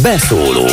Beszóló.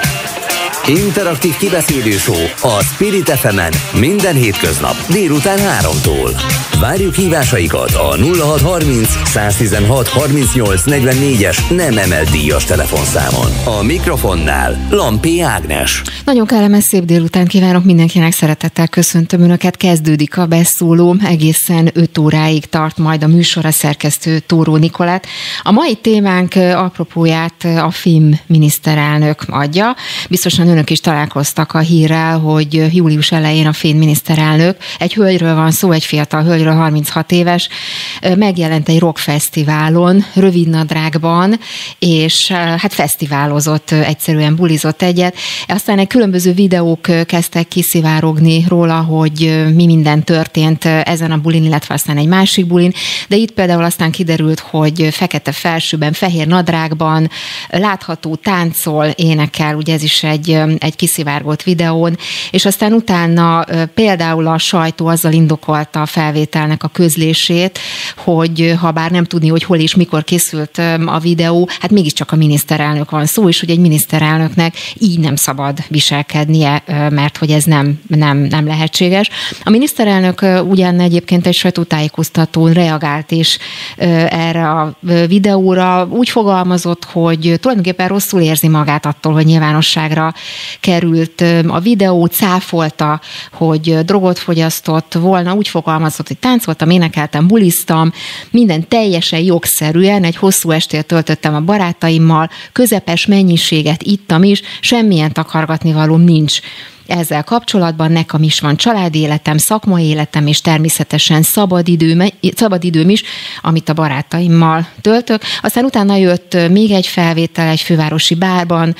Interaktív kibeszélő show a Spirit FM-en minden hétköznap délután 3-tól. Várjuk hívásaikat a 0630 116 38 44-es nem emelt díjas telefonszámon. A mikrofonnál Lampi Ágnes. Nagyon kellemes szép délután kívánok mindenkinek, szeretettel köszöntöm Önöket. Kezdődik a Beszóló, egészen 5 óráig tart majd a műsor, a szerkesztő Tóró Nikolett. A mai témánk apropóját a finn miniszterelnök adja. Biztosan Önök is találkoztak a hírrel, hogy július elején a finn miniszterelnök, egy hölgyről van szó, egy fiatal hölgyről, 36 éves, megjelent egy rockfesztiválon, rövidnadrágban, és hát fesztiválozott, egyszerűen bulizott egyet. Aztán egy különböző videók kezdtek kiszivárogni róla, hogy mi minden történt ezen a bulin, illetve aztán egy másik bulin, de itt például aztán kiderült, hogy fekete felsőben, fehér nadrágban, látható, táncol, énekel, ugye ez is egy kiszivárgott videón, és aztán utána például a sajtó azzal indokolta a felvételnek a közlését, hogy ha bár nem tudni, hogy hol és mikor készült a videó, hát mégiscsak a miniszterelnök van szó, és hogy egy miniszterelnöknek így nem szabad viselkednie, mert hogy ez nem lehetséges. A miniszterelnök ugyan egyébként egy sajtótájékoztatón reagált is erre a videóra, úgy fogalmazott, hogy tulajdonképpen rosszul érzi magát attól, hogy nyilvánosságra került a videó, cáfolta, hogy drogot fogyasztott volna, úgy fogalmazott, hogy táncoltam, énekeltem, buliztam, minden teljesen jogszerűen, egy hosszú estét töltöttem a barátaimmal, közepes mennyiséget ittam is, semmilyen takargatnivalóm nincs. Ezzel kapcsolatban nekem is van családi életem, szakmai életem, és természetesen szabadidőm is, amit a barátaimmal töltök. Aztán utána jött még egy felvétel, egy fővárosi bárban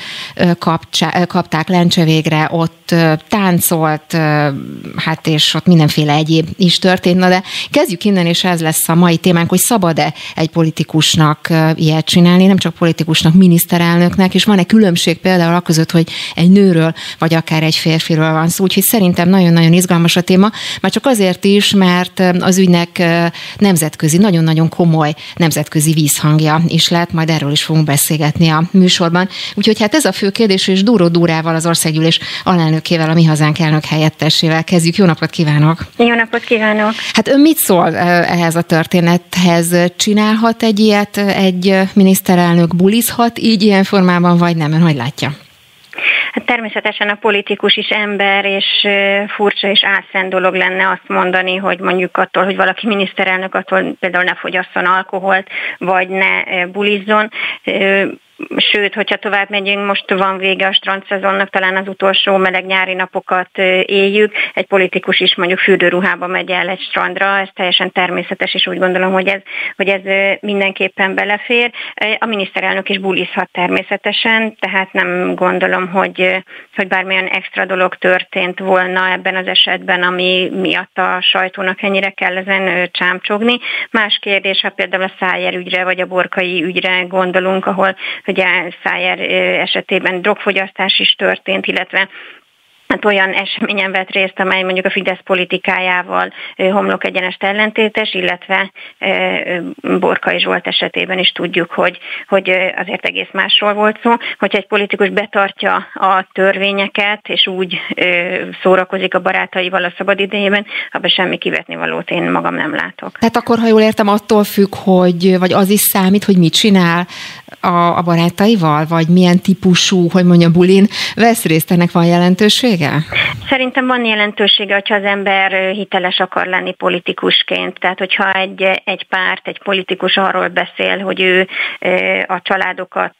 kapták lencse végre, ott táncolt, hát és ott mindenféle egyéb is történt. Na de kezdjük innen, és ez lesz a mai témánk, hogy szabad-e egy politikusnak ilyet csinálni, nem csak politikusnak, miniszterelnöknek, és van-e különbség például aközött, hogy egy nőről, vagy akár egy férfiről van szó, úgyhogy szerintem nagyon-nagyon izgalmas a téma, már csak azért is, mert az ügynek nemzetközi, nagyon-nagyon komoly nemzetközi vízhangja is lett, majd erről is fogunk beszélgetni a műsorban. Úgyhogy hát ez a fő kérdés, és Dúró Dúrával, az Országgyűlés alelnökével, a Mi Hazánk elnök helyettesével kezdjük. Jó napot kívánok! Jó napot kívánok! Hát ön mit szól ehhez a történethez? Csinálhat egy ilyet egy miniszterelnök, bulizhat így ilyen formában, vagy nem? Ön hogy látja? Hát természetesen a politikus is ember, és furcsa és álszent dolog lenne azt mondani, hogy mondjuk attól, hogy valaki miniszterelnök, attól például ne fogyasszon alkoholt, vagy ne bulizzon. Sőt, hogyha tovább megyünk, most van vége a strandszezonnak, talán az utolsó meleg nyári napokat éljük. Egy politikus is mondjuk fürdőruhába megy el egy strandra, ez teljesen természetes, és úgy gondolom, hogy ez mindenképpen belefér. A miniszterelnök is bulizhat természetesen, tehát nem gondolom, hogy bármilyen extra dolog történt volna ebben az esetben, ami miatt a sajtónak ennyire kell ezen csámcsogni. Más kérdés, ha például a Szájer ügyre, vagy a Borkai ügyre gondolunk, ahol ugye Szájer esetében drogfogyasztás is történt, illetve hát olyan eseményen vett részt, amely mondjuk a Fidesz politikájával homlok egyenest ellentétes, illetve Borkai Zsolt esetében is tudjuk, hogy azért egész másról volt szó. Hogyha egy politikus betartja a törvényeket, és úgy szórakozik a barátaival a szabadidejében, abban semmi kivetnivalót én magam nem látok. Tehát akkor, ha jól értem, attól függ, vagy az is számít, hogy mit csinál a barátaival, vagy milyen típusú, hogy mondjam, bulin vesz részt, ennek van jelentősége? Szerintem van jelentősége, hogyha az ember hiteles akar lenni politikusként. Tehát, hogyha egy párt, egy politikus arról beszél, hogy ő a családokat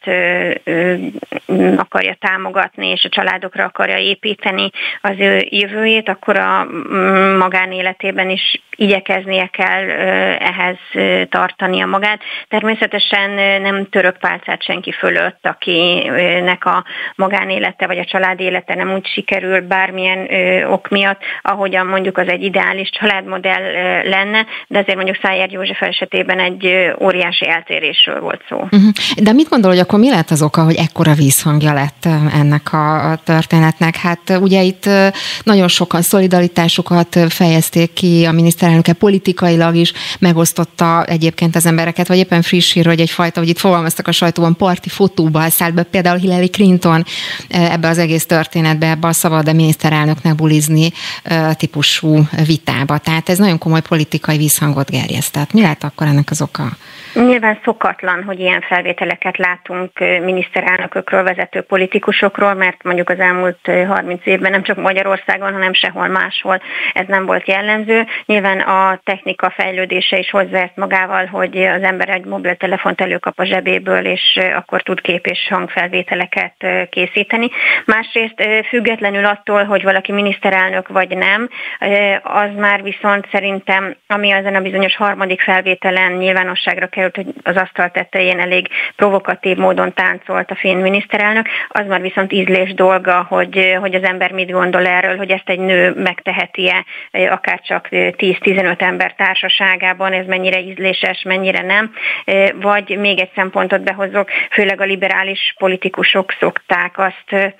akarja támogatni, és a családokra akarja építeni az ő jövőjét, akkor a magánéletében is igyekeznie kell ehhez tartania magát. Természetesen nem török pálcát senki fölött, akinek a magánélete vagy a családi élete nem úgy sikerül, kerül bármilyen ok miatt, ahogyan mondjuk az egy ideális családmodell lenne, de azért mondjuk Szájer József esetében egy óriási eltérésről volt szó. De mit gondol, hogy akkor mi lett az oka, hogy ekkora vízhangja lett ennek a történetnek? Hát ugye itt nagyon sokan szolidaritásukat fejezték ki, a miniszterelnöke politikailag is megosztotta egyébként az embereket, vagy éppen friss hír, hogy egyfajta, hogy itt fogalmaztak a sajtóban, parti fotóba szállt be például Hillary Clinton ebbe az egész történetbe, ebbe a szabad miniszterelnöknek bulizni típusú vitába. Tehát ez nagyon komoly politikai vízhangot gerjesztett. Mi lehet akkor ennek az oka? Nyilván szokatlan, hogy ilyen felvételeket látunk miniszterelnökökről, vezető politikusokról, mert mondjuk az elmúlt 30 évben nem csak Magyarországon, hanem sehol máshol ez nem volt jellemző. Nyilván a technika fejlődése is hozzáért magával, hogy az ember egy mobiltelefont előkap a zsebéből, és akkor tud kép- és hangfelvételeket készíteni. Másrészt függetlenül attól, hogy valaki miniszterelnök vagy nem, az már viszont szerintem, ami ezen a bizonyos harmadik felvételen nyilvánosságra került, hogy az asztal tetején elég provokatív módon táncolt a finn miniszterelnök, az már viszont ízlés dolga, hogy az ember mit gondol erről, hogy ezt egy nő megteheti-e, akár csak 10-15 ember társaságában, ez mennyire ízléses, mennyire nem. Vagy még egy szempontot behozok, főleg a liberális politikusok szokták azt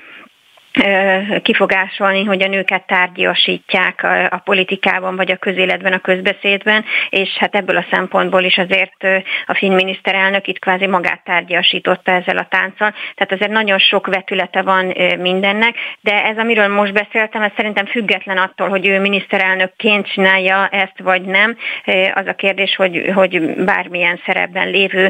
kifogásolni, hogy a nőket tárgyasítják a politikában, vagy a közéletben, a közbeszédben, és hát ebből a szempontból is azért a finn miniszterelnök itt kvázi magát tárgyasította ezzel a tánccal. Tehát azért nagyon sok vetülete van mindennek, de ez, amiről most beszéltem, ez szerintem független attól, hogy ő miniszterelnökként csinálja ezt, vagy nem. Az a kérdés, hogy bármilyen szerepben lévő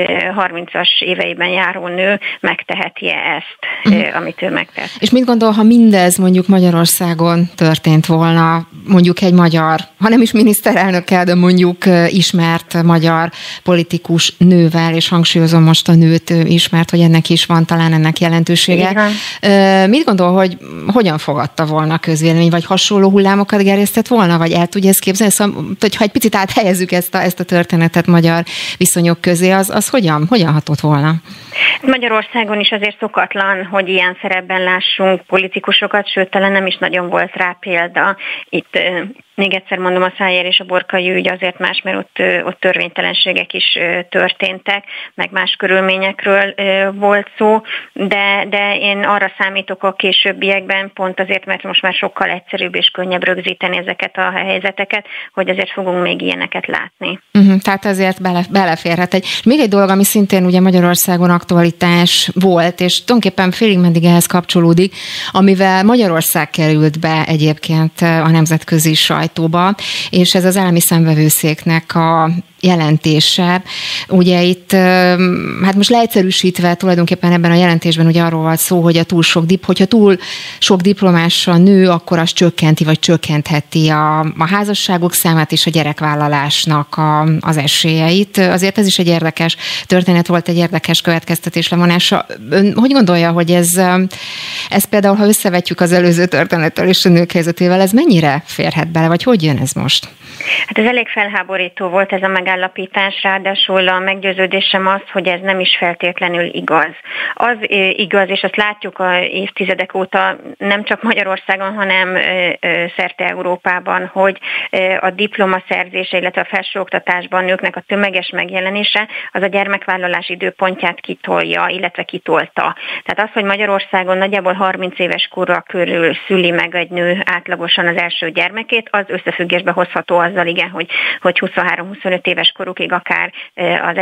30-as éveiben járó nő megteheti-e ezt, amit ő megtett. És mit gondol, ha mindez mondjuk Magyarországon történt volna, mondjuk egy magyar, ha nem is miniszterelnökkel, de mondjuk ismert magyar politikus nővel, és hangsúlyozom most a nőt ismert, hogy ennek is van talán ennek jelentősége. Mit gondol, hogy hogyan fogadta volna a közvélemény, vagy hasonló hullámokat gerjesztett volna, vagy el tudja ezt képzelni? Szóval, hogyha egy picit áthelyezzük ezt a történetet magyar viszonyok közé, az hogyan hatott volna? Magyarországon is azért szokatlan, hogy ilyen szerepben lássunk politikusokat, sőt, talán nem is nagyon volt rá példa. Itt még egyszer mondom, a Szájer és a Borkai ügy azért más, mert ott törvénytelenségek is történtek, meg más körülményekről volt szó, de én arra számítok a későbbiekben, pont azért, mert most már sokkal egyszerűbb és könnyebb rögzíteni ezeket a helyzeteket, hogy azért fogunk még ilyeneket látni. Tehát azért beleférhet. Még egy dolog, ami szintén ugye Magyarországon aktualitás volt, és tulajdonképpen félig meddig ehhez kapcsolódik, amivel Magyarország került be egyébként a nemzetközi sajtóba, és ez az állami számvevőszéknek a jelentése. Ugye itt, hát most leegyszerűsítve tulajdonképpen ebben a jelentésben ugye arról van szó, hogy hogyha túl sok diplomás a nő, akkor az csökkenti, vagy csökkentheti a házasságok számát és a gyerekvállalásnak az esélyeit. Azért ez is egy érdekes történet volt, egy érdekes következtetés levonása. Ön hogy gondolja, hogy ez például, ha összevetjük az előző történettel és a nők helyzetével, ez mennyire férhet bele, vagy hogy jön ez most? Hát ez elég felháborító volt ez a megállapítás, ráadásul a meggyőződésem az, hogy ez nem is feltétlenül igaz. Az igaz, és azt látjuk a évtizedek óta nem csak Magyarországon, hanem szerte Európában, hogy a diplomaszerzése, illetve a felsőoktatásban nőknek a tömeges megjelenése az a gyermekvállalás időpontját kitolja, illetve kitolta. Tehát az, hogy Magyarországon nagyjából 30 éves korra körül szüli meg egy nő átlagosan az első gyermekét, az összefüggésbe hozható azzal, igen, hogy 23-25 éves korukig akár az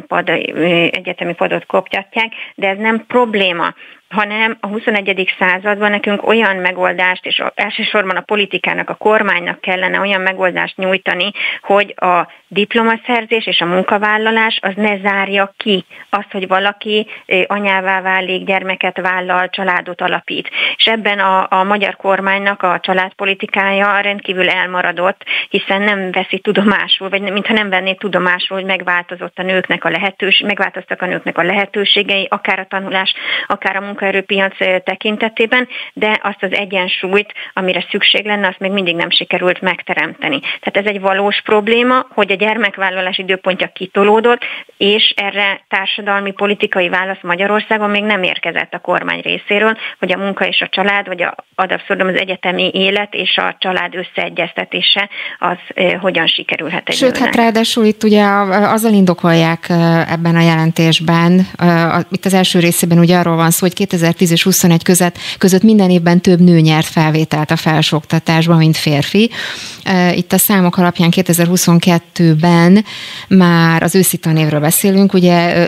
egyetemi padot koptatják, de ez nem probléma, hanem a 21. században nekünk olyan megoldást, és elsősorban a politikának, a kormánynak kellene olyan megoldást nyújtani, hogy a diplomaszerzés és a munkavállalás az ne zárja ki azt, hogy valaki anyává válik, gyermeket vállal, családot alapít. És ebben a magyar kormánynak a családpolitikája rendkívül elmaradott, hiszen nem veszi tudomásul, vagy mintha nem venné tudomásul, hogy megváltoztak a nőknek a lehetőségei, akár a tanulás, akár a munka munkaerőpiac tekintetében, de azt az egyensúlyt, amire szükség lenne, azt még mindig nem sikerült megteremteni. Tehát ez egy valós probléma, hogy a gyermekvállalás időpontja kitolódott, és erre társadalmi, politikai válasz Magyarországon még nem érkezett a kormány részéről, hogy a munka és a család, vagy az egyetemi élet és a család összeegyeztetése az hogyan sikerülhet egy Sőt, hát ráadásul itt ugye azzal indokolják ebben a jelentésben, itt az első részében ugye arról van szó, hogy 2010 és 21 között minden évben több nő nyert felvételt a felsőoktatásban, mint férfi. Itt a számok alapján 2022-ben már az őszi tanévről beszélünk, ugye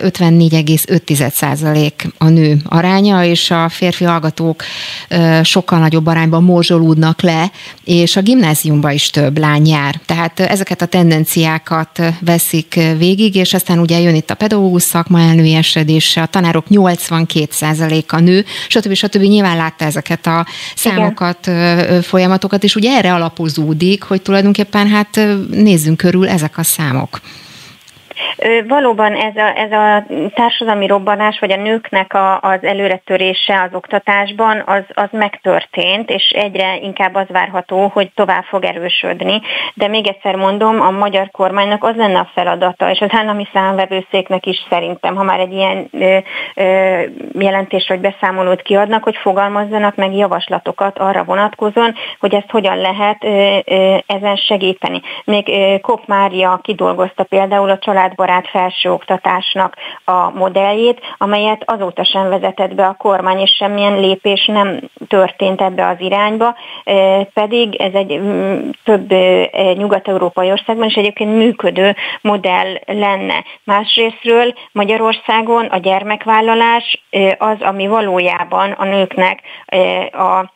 54,5% a nő aránya, és a férfi hallgatók sokkal nagyobb arányban morzsolódnak le, és a gimnáziumban is több lány jár. Tehát ezeket a tendenciákat veszik végig, és aztán ugye jön itt a pedagógus szakma elnőiesedése, a tanárok 82%-a nő, stb. Nyilván látta ezeket a számokat, folyamatokat, és ugye erre alapozódik, hogy tulajdonképpen hát nézzünk körül ezek a számok. Valóban ez a társadalmi robbanás, vagy a nőknek az előretörése az oktatásban, az megtörtént, és egyre inkább az várható, hogy tovább fog erősödni. De még egyszer mondom, a magyar kormánynak az lenne a feladata, és az állami számvevőszéknek is szerintem, ha már egy ilyen jelentést vagy beszámolót kiadnak, hogy fogalmazzanak meg javaslatokat arra vonatkozóan, hogy ezt hogyan lehet ezen segíteni. Még Kopp Mária kidolgozta például a családbarát felsőoktatásnak a modelljét, amelyet azóta sem vezetett be a kormány, és semmilyen lépés nem történt ebbe az irányba, pedig ez egy több nyugat-európai országban is egyébként működő modell lenne. Másrésztről Magyarországon a gyermekvállalás az, ami valójában a nőknek a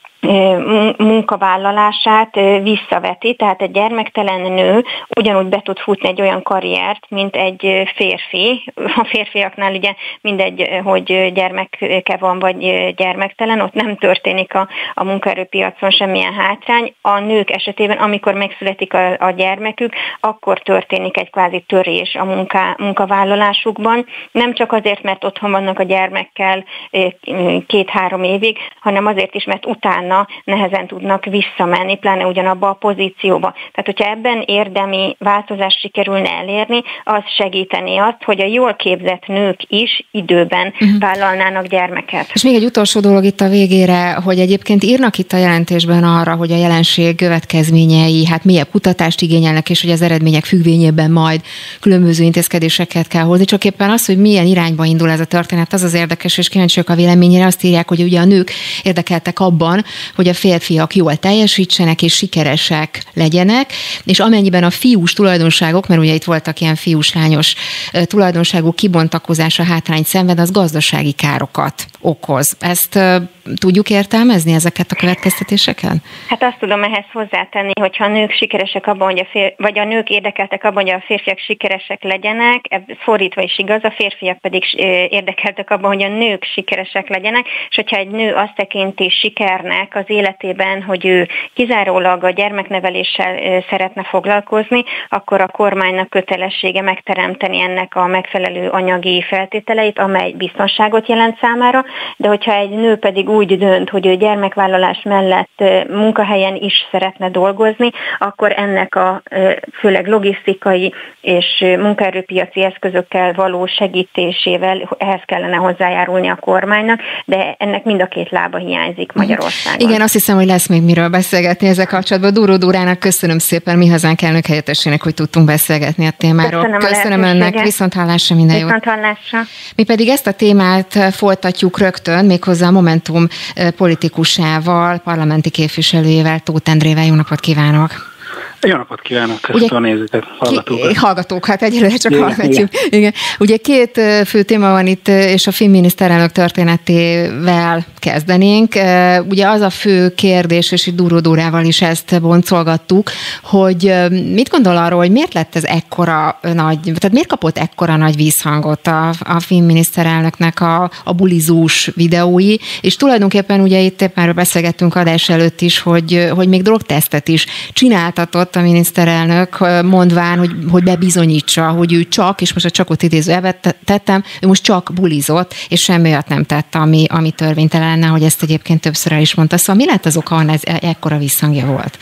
munkavállalását visszaveti, tehát egy gyermektelen nő ugyanúgy be tud futni egy olyan karriert, mint egy férfi. A férfiaknál ugye mindegy, hogy gyermeke van, vagy gyermektelen, ott nem történik a munkaerőpiacon semmilyen hátrány. A nők esetében, amikor megszületik a gyermekük, akkor történik egy kvázi törés a munkavállalásukban. Nem csak azért, mert otthon vannak a gyermekkel 2-3 évig, hanem azért is, mert utána nehezen tudnak visszamenni, pláne ugyanabba a pozícióba. Tehát, hogyha ebben érdemi változást sikerülne elérni, az segíteni azt, hogy a jól képzett nők is időben vállalnának gyermeket. És még egy utolsó dolog itt a végére, hogy egyébként írnak itt a jelentésben arra, hogy a jelenség következményei mélyebb kutatást igényelnek, és hogy az eredmények függvényében majd különböző intézkedéseket kell hozni. Csak éppen az, hogy milyen irányba indul ez a történet, az érdekes, és kíváncsiak a véleményére. Azt írják, hogy ugye a nők érdekeltek abban, hogy a férfiak jól teljesítsenek és sikeresek legyenek, és amennyiben a fiús tulajdonságok, mert ugye itt voltak ilyen fiús-lányos tulajdonságok kibontakozása hátrányt szenved, az gazdasági károkat okoz. Ezt tudjuk értelmezni, ezeket a következtetéseket? Hát azt tudom ehhez hozzátenni, hogyha a nők sikeresek abban, vagy a nők érdekeltek abban, hogy a férfiak sikeresek legyenek, ez fordítva is igaz, a férfiak pedig érdekeltek abban, hogy a nők sikeresek legyenek, és hogyha egy nő azt tekinti sikernek az életében, hogy ő kizárólag a gyermekneveléssel szeretne foglalkozni, akkor a kormánynak kötelessége megteremteni ennek a megfelelő anyagi feltételeit, amely biztonságot jelent számára, de hogyha egy nő pedig úgy dönt, hogy ő gyermekvállalás mellett munkahelyen is szeretne dolgozni, akkor ennek a főleg logisztikai és munkaerőpiaci eszközökkel való segítésével ehhez kellene hozzájárulni a kormánynak, de ennek mind a két lába hiányzik Magyarországon. Igen, azt hiszem, hogy lesz még miről beszélgetni ezzel kapcsolatban. Dúró Dórának köszönöm szépen, Mi Hazánk elnök helyettesének, hogy tudtunk beszélgetni a témáról. Köszönöm önnek, viszonthallásra, minden jót. Viszonthallásra. Mi pedig ezt a témát folytatjuk rögtön, méghozzá a Momentum politikusával, parlamenti képviselőjével, Tóth Endrével. Jó napot kívánok! Jó napot kívánok, köszönöm a nézőket, hallgatókat. Hallgatók, egyelőre csak hallgatjuk. Igen. Ugye két fő téma van itt, és a finn miniszterelnök történetével kezdenénk. Ugye az a fő kérdés, és itt Dúró Dórával is ezt boncolgattuk, hogy mit gondol arról, hogy miért lett ez ekkora nagy, tehát miért kapott ekkora nagy vízhangot a finn miniszterelnöknek a bulizós videói, és tulajdonképpen ugye itt éppen erről beszélgettünk adás előtt is, hogy még drogtesztet is csináltatott bulizott a miniszterelnök, mondván, hogy bebizonyítsa, hogy ő csak, és most a csakot idézőjelbe tettem, ő most csak bulizott, és semmi olyat nem tett, ami törvénytelen lenne, hogy ezt egyébként többször el is mondta. Szóval mi lett az oka, hogy ez ekkora visszhangja volt?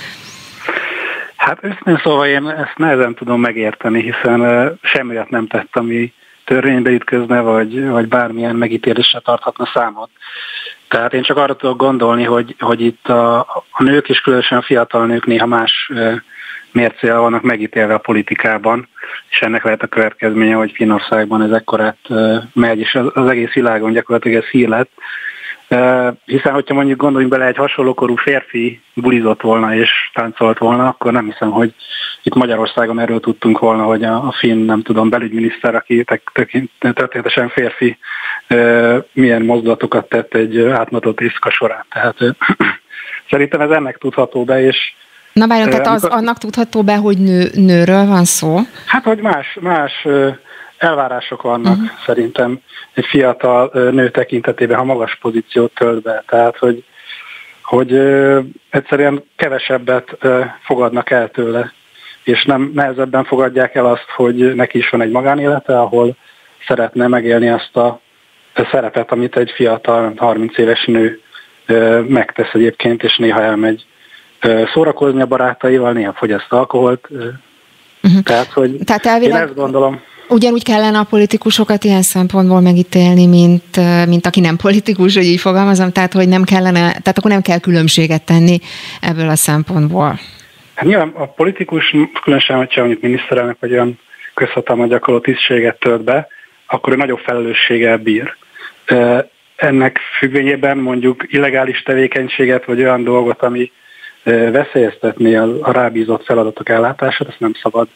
Hát őszintén szóval én ezt nehezen tudom megérteni, hiszen semmi olyat nem tett, ami törvénybe ütközne, vagy bármilyen megítélésre tarthatna számot. Tehát én csak arra tudok gondolni, hogy itt a nők, és különösen a fiatal nők néha más mércével vannak megítélve a politikában, és ennek lehet a következménye, hogy Finnországban ez ekkorát megy, és az egész világon gyakorlatilag ez hír lett. Hiszen, hogyha mondjuk gondoljunk bele, egy hasonlókorú férfi bulizott volna és táncolt volna, akkor nem hiszem, hogy itt Magyarországon erről tudtunk volna, hogy a finn, nem tudom, belügyminiszter, aki történetesen férfi, milyen mozdulatokat tett egy átmatott éjszaka során. Tehát szerintem ez ennek tudható be, és na várjon, tehát az annak tudható be, hogy nőről van szó? Hát, hogy más elvárások vannak szerintem egy fiatal nő tekintetében, ha magas pozíciót tölt be. Tehát, hogy egyszerűen kevesebbet fogadnak el tőle, és nehezebben fogadják el azt, hogy neki is van egy magánélete, ahol szeretne megélni azt a szerepet, amit egy fiatal, 30 éves nő megtesz egyébként, és néha elmegy szórakozni a barátaival, néha fogyaszt alkoholt. Tehát, hogy tehát elvileg... én ezt gondolom. Ugyanúgy kellene a politikusokat ilyen szempontból megítélni, mint aki nem politikus, hogy így fogalmazom, tehát hogy nem kellene, tehát akkor nem kell különbséget tenni ebből a szempontból. Hát nyilván a politikus, különösen, hogyha mondjuk miniszterelnök vagy olyan közhatalmat gyakorló tisztséget tölt be, akkor ő nagyobb felelősséggel bír. Ennek függvényében mondjuk illegális tevékenységet, vagy olyan dolgot, ami veszélyeztetné a rábízott feladatok ellátását, ezt nem szabad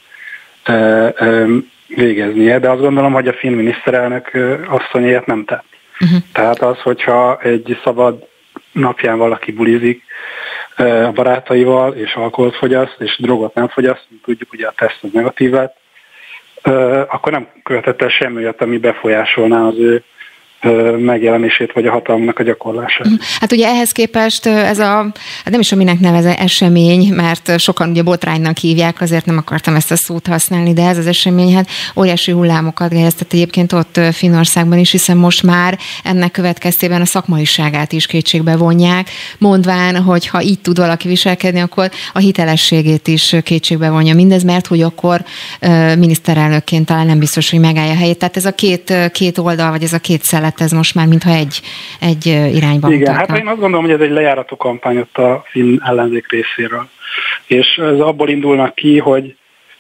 végeznie, de azt gondolom, hogy a finn miniszterelnök asszony ilyet nem tett. Tehát az, hogyha egy szabad napján valaki bulizik a barátaival, és alkoholt fogyaszt, és drogot nem fogyaszt, tudjuk, ugye a teszt az negatív lett, akkor nem követett el semmi olyat, ami befolyásolná az ő megjelenését, vagy a hatalomnak a gyakorlását. Hát ugye ehhez képest ez nem is minek nevez esemény, mert sokan ugye botránynak hívják, azért nem akartam ezt a szót használni, de ez az esemény hát óriási hullámokat gerjesztett egyébként ott Finnországban is, hiszen most már ennek következtében a szakmaiságát is kétségbe vonják, mondván, hogy ha így tud valaki viselkedni, akkor a hitelességét is kétségbe vonja mindez, mert hogy akkor miniszterelnökként talán nem biztos, hogy megállja a helyét. Tehát ez a két oldal, vagy ez a két szelet, ez most már mintha egy irányba igen, mutatna. Hát én azt gondolom, hogy ez egy lejárató kampány ott a finn ellenzék részéről. És ez abból indulnak ki, hogy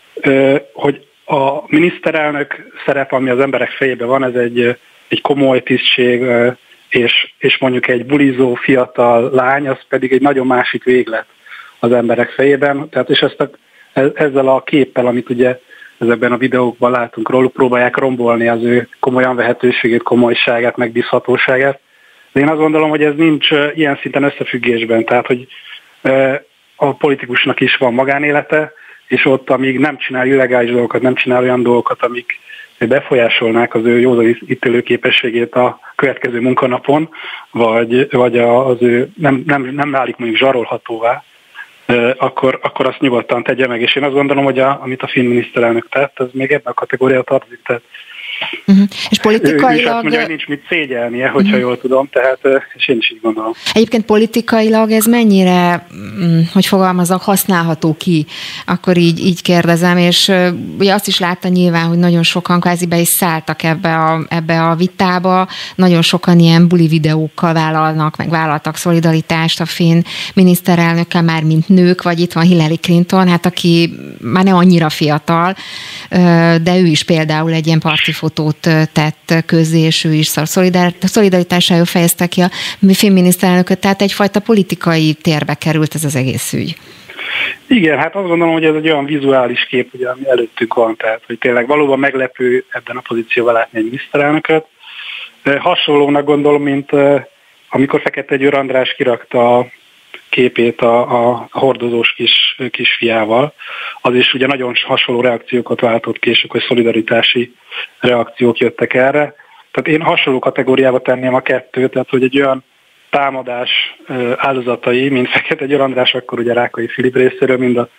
a miniszterelnök szerep, ami az emberek fejében van, ez egy komoly tisztség, és mondjuk egy bulizó fiatal lány, az pedig egy nagyon másik véglet az emberek fejében. Tehát és ezzel a képpel, amit ugye ezekben a videókban látunk róluk, próbálják rombolni az ő komolyan vehetőségét, komolyságát, megbízhatóságát. De én azt gondolom, hogy ez nincs ilyen szinten összefüggésben. Tehát, hogy a politikusnak is van magánélete, és ott, amíg nem csinál illegális dolgokat, nem csinál olyan dolgokat, amik befolyásolnák az ő józan ítélőképességét a következő munkanapon, vagy az ő nem válik mondjuk zsarolhatóvá, akkor azt nyugodtan tegye meg. És én azt gondolom, hogy amit a finn miniszterelnök tett, ez még ebben a kategóriába tartozik. Tehát és politikailag... Ő is azt mondja, hogy nincs mit szégyelnie, hogyha jól tudom, tehát és én is így gondolom. Egyébként politikailag ez mennyire, hogy fogalmazok, használható ki? Akkor így kérdezem, és ugye azt is látta nyilván, hogy nagyon sokan kvázi be is szálltak ebbe a vitába, nagyon sokan ilyen buli videókkal vállaltak szolidaritást a finn miniszterelnökkel, már mint nők, vagy itt van Hillary Clinton, hát aki már nem annyira fiatal, de ő is például egy ilyen parti fotót tett közzé, és ő is szolidaritásáról fejezte ki a finn miniszterelnököt, tehát egyfajta politikai térbe került ez az egész ügy. Igen, hát azt gondolom, hogy ez egy olyan vizuális kép, ugye, ami előttünk van, tehát hogy tényleg valóban meglepő ebben a pozícióban látni egy miniszterelnököt. Hasonlónak gondolom, mint amikor Fekete Győr András kirakta a képét a hordozós kisfiával, az is ugye nagyon hasonló reakciókat váltott ki, és akkor szolidaritási reakciók jöttek erre. Tehát én hasonló kategóriába tenném a kettőt, tehát hogy egy olyan támadás áldozatai, mint Fekete Győr András, akkor ugye Rákai Filip részéről, mind a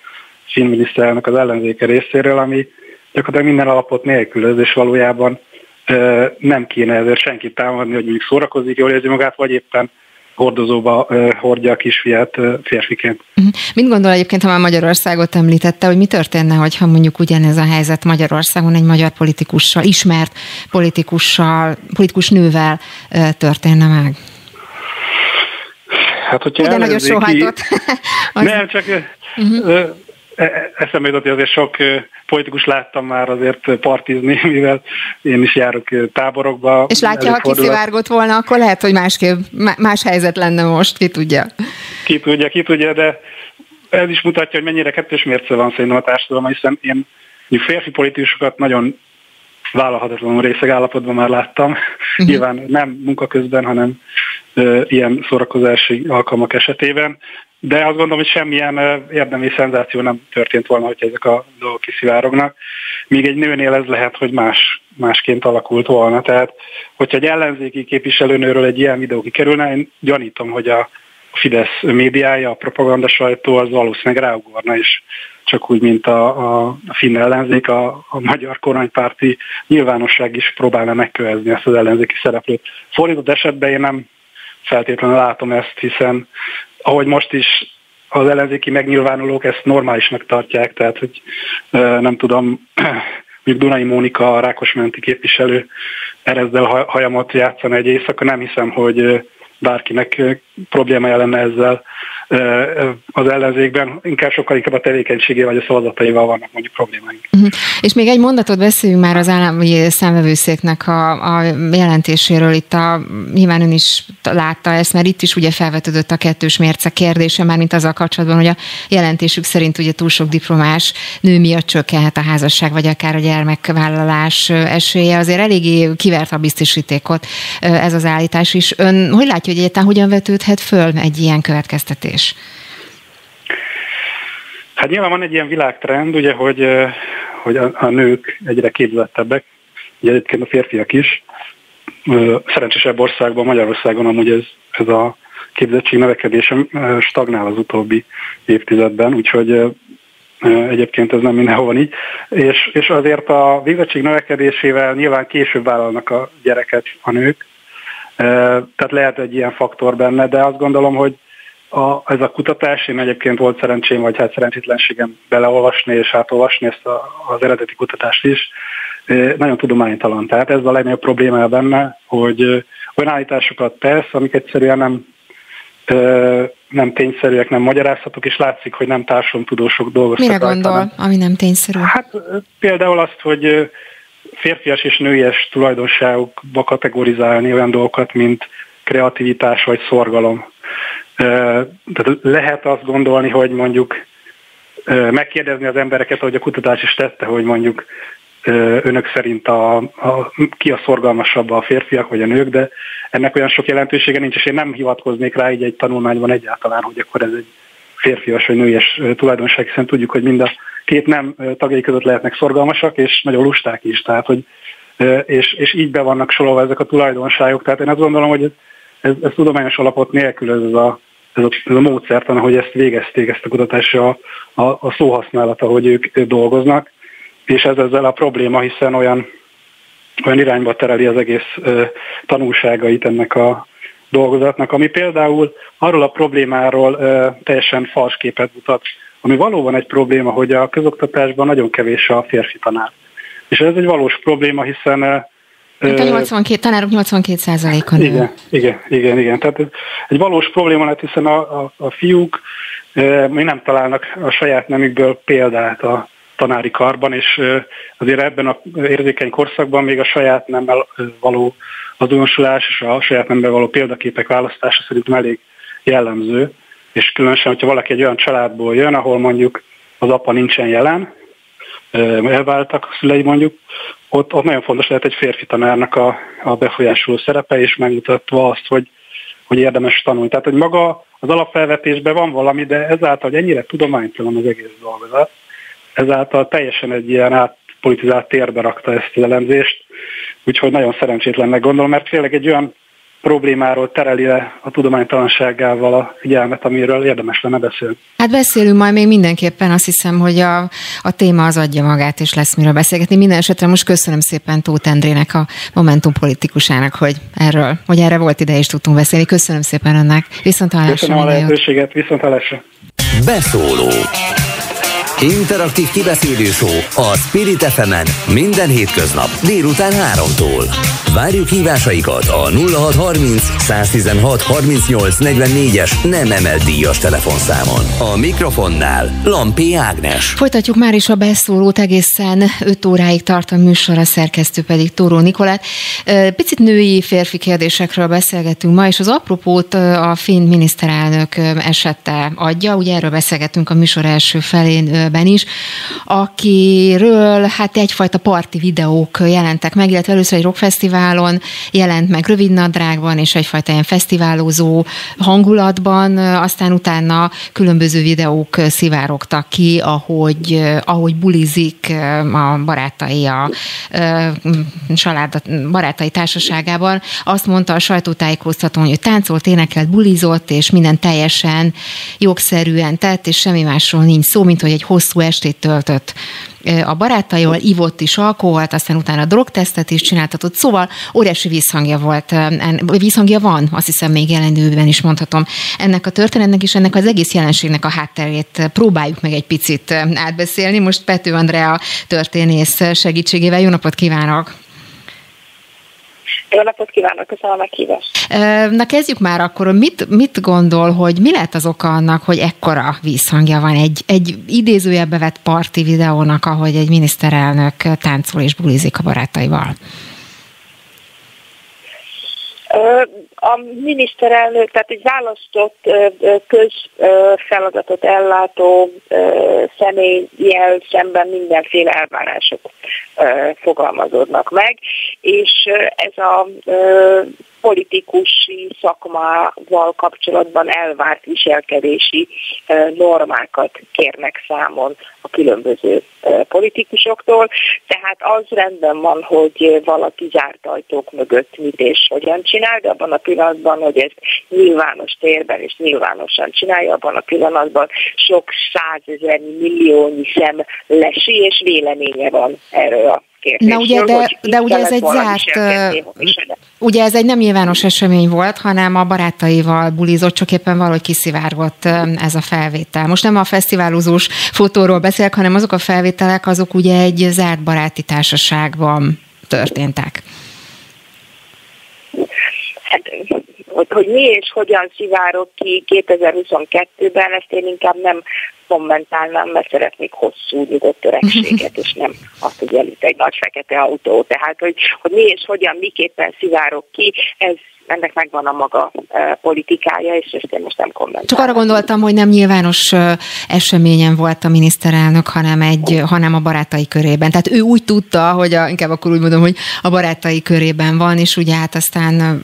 finn miniszterelnök az ellenzéke részéről, ami gyakorlatilag minden alapot nélkülöz, és valójában nem kéne ezért senkit támadni, hogy mondjuk szórakozik, jól érzi magát, vagy éppen hordozóba hordja a kisfiát férfiként. Mit gondol egyébként, ha már Magyarországot említette, hogy mi történne, hogyha mondjuk ugyanez a helyzet Magyarországon egy magyar politikussal, ismert politikus nővel történne meg? Hát, hogyha de nagyon sóhajtott. Nem, csak eszembe jutott, hogy azért sok politikus láttam már azért partizni, mivel én is járok táborokba. És látja, ha kiszivárgott volna, akkor lehet, hogy más helyzet lenne most, ki tudja. Ki tudja, de ez is mutatja, hogy mennyire kettős mérce van szerintem a társadalomban, hiszen én férfi politikusokat nagyon vállalhatatlanul részeg állapotban már láttam. Nyilván nem munka közben, hanem ilyen szórakozási alkalmak esetében. De azt gondolom, hogy semmilyen érdemi szenzáció nem történt volna, hogyha ezek a dolgok kiszivárognak. Míg egy nőnél ez lehet, hogy másként alakult volna. Tehát, hogyha egy ellenzéki képviselőnőről egy ilyen videó kikerülne, én gyanítom, hogy a Fidesz médiája, a propaganda sajtó az valószínűleg ráugorna, és csak úgy, mint a finn ellenzék, a magyar kormánypárti nyilvánosság is próbálna megkövezni ezt az ellenzéki szereplőt. Fordított esetben én nem feltétlenül látom ezt, hiszen ahogy most is az ellenzéki megnyilvánulók ezt normálisnak tartják, tehát hogy nem tudom, mondjuk Dunai Mónika, a Rákosmenti képviselő Erezdel hajamot játszana egy éjszaka, nem hiszem, hogy bárkinek problémája lenne ezzel az ellenzékben, sokkal inkább a tevékenységével vagy a szavazataival vannak mondjuk problémáink. És még egy mondatot beszéljünk már az állami számvevőszéknek a jelentéséről. Itt nyilván ön is látta ezt, mert itt is ugye felvetődött a kettős mérce kérdése, már mint azzal kapcsolatban, hogy a jelentésük szerint ugye túl sok diplomás nő miatt csökkenhet a házasság, vagy akár a gyermekvállalás esélye. Azért eléggé kivert a biztosítékot ez az állítás is. Ön hogy látja, hogy egyáltalán hogyan vetődhet föl egy ilyen következtetés? Hát nyilván van egy ilyen világtrend, ugye, hogy a nők egyre képzettebbek, ugye egyébként a férfiak is. Szerencsésebb országban, Magyarországon amúgy ez a képzettség növekedése stagnál az utóbbi évtizedben, úgyhogy egyébként ez nem mindenhol van így. És azért a végzettség növekedésével nyilván később vállalnak a gyereket a nők, tehát lehet egy ilyen faktor benne, de azt gondolom, hogy ez a kutatás, én egyébként volt szerencsém, vagy hát szerencsétlenségem beleolvasni és átolvasni ezt az eredeti kutatást is, nagyon tudománytalan. Tehát ez a legnagyobb problémája benne, hogy olyan állításokat tesz, amik egyszerűen nem tényszerűek, nem magyarázhatók, és látszik, hogy nem társadalomtudósok dolgoztak. Mire gondol, ami nem tényszerű? Hát például azt, hogy férfias és nőies tulajdonságokba kategorizálni olyan dolgokat, mint kreativitás vagy szorgalom. Tehát lehet azt gondolni, hogy mondjuk megkérdezni az embereket, ahogy a kutatás is tette, hogy mondjuk önök szerint ki a szorgalmasabb, a férfiak vagy a nők, de ennek olyan sok jelentősége nincs, és én nem hivatkoznék rá így egy tanulmányban egyáltalán, hogy akkor ez egy férfias vagy nőies tulajdonság, hiszen tudjuk, hogy mind a két nem tagjai között lehetnek szorgalmasak, és nagyon lusták is, tehát, hogy, és így be vannak sorolva ezek a tulajdonságok. Tehát én azt gondolom, hogy ez tudományos alapot nélkül ez a módszertan, ahogy ezt végezték, ezt a kutatást, a szóhasználata, hogy ők dolgoznak, és ez ezzel a probléma, hiszen olyan irányba tereli az egész tanulságait ennek a dolgozatnak, ami például arról a problémáról teljesen fals képet mutat, ami valóban egy probléma, hogy a közoktatásban nagyon kevés a férfi tanár. És ez egy valós probléma, hiszen a tanárok 82%-a nő. Igen. Tehát ez egy valós probléma lett, hiszen a fiúk még nem találnak a saját nemükből példát a tanári karban, és azért ebben az érzékeny korszakban még a saját nemmel való azonosulás és a saját nemmel való példaképek választása szerintem elég jellemző, és különösen, hogyha valaki egy olyan családból jön, ahol mondjuk az apa nincsen jelen, elváltak a szülei mondjuk, ott nagyon fontos lehet egy férfi tanárnak a befolyásoló szerepe, és megmutatva azt, hogy érdemes tanulni. Tehát, hogy maga az alapfelvetésben van valami, de ezáltal, hogy ennyire tudománytalan az egész dolgozat, ezáltal teljesen egy ilyen átpolitizált térbe rakta ezt az elemzést, úgyhogy nagyon szerencsétlennek gondolom, mert tényleg egy olyan problémáról tereli le a tudománytalanságával a figyelmet, amiről érdemes lenne beszélni. Hát beszélünk majd még mindenképpen, azt hiszem, hogy a téma az adja magát, és lesz miről beszélgetni. Minden esetre most köszönöm szépen Tóth Endrének, a Momentum politikusának, hogy erre volt ide és tudtunk beszélni. Köszönöm szépen önnek. Viszonthallásra. Köszönöm a lehetőséget, viszonthallásra. Beszóló. Interaktív kibeszélő show a Spirit FM-en minden hétköznap délután 3-tól. Várjuk hívásaikat a 0630 116 38 44-es nem emelt díjas telefonszámon. A mikrofonnál Lampi Ágnes. Folytatjuk már is a beszólót, egészen 5 óráig tart a műsor, a szerkesztő pedig Tóró Nikolett. Picit női-férfi kérdésekről beszélgetünk ma, és az apropót a finn miniszterelnök esete adja. Ugye erről beszélgetünk a műsor első felénben is, akiről hát egyfajta parti videók jelentek meg, illetve először egy rockfesztiválon jelent meg rövidnadrágban, és egyfajta ilyen fesztiválozó hangulatban, aztán utána különböző videók szivárogtak ki, ahogy bulizik a barátai, barátai társaságában. Azt mondta a sajtótájékoztatón, hogy táncolt, énekelt, bulizott, és minden teljesen jogszerűen tett, és semmi másról nincs szó, mint hogy egy hosszú estét töltött a barátaival, ivott is alkoholt, aztán utána drogtesztet is csináltatott, szóval óriási vízhangja van, azt hiszem még jelenlőben is mondhatom ennek a történetnek, és ennek az egész jelenségnek a hátterét próbáljuk meg egy picit átbeszélni. Most Pető Andrea történész segítségével. Jó napot kívánok! Jó napot kívánok, köszönöm a meghívást. Na kezdjük már akkor, mit gondol, hogy mi lehet az oka annak, hogy ekkora vízhangja van egy idézőjelbe vett parti videónak, ahogy egy miniszterelnök táncol és bulizik a barátaival? A miniszterelnök, tehát egy választott közfeladatot ellátó személlyel szemben mindenféle elvárások fogalmazódnak meg, és ez a politikusi szakmával kapcsolatban elvárt viselkedési normákat kérnek számon a különböző politikusoktól. Tehát az rendben van, hogy valaki zárt ajtók mögött mit és hogyan csinál, de abban a pillanatban, hogy ezt nyilvános térben és nyilvánosan csinálja, abban a pillanatban sok százezernyi, milliónyi szem lesi, és véleménye van erről a kérdésről. Na ugye, de ugye ez egy zárt, ugye ez egy nem nyilvános esemény volt, hanem a barátaival bulizott, csak éppen valahogy kiszivárgott ez a felvétel. Most nem a fesztiválozós fotóról beszélek, hanem azok a felvételek, azok ugye egy zárt baráti társaságban történtek. Hát, hogy mi és hogyan szivárog ki 2022-ben, ezt én inkább nem kommentálnám, mert szeretnék hosszú, nyugodt öregséget, és nem azt, hogy előtt egy nagy fekete autó. Tehát, hogy mi és hogyan, miképpen szivárog ki, ennek megvan a maga politikája, és ezt én most nem kommentálom. Csak arra gondoltam, hogy nem nyilvános eseményen volt a miniszterelnök, hanem a barátai körében. Tehát ő úgy tudta, hogy inkább akkor úgy mondom, hogy a barátai körében van, és ugye hát aztán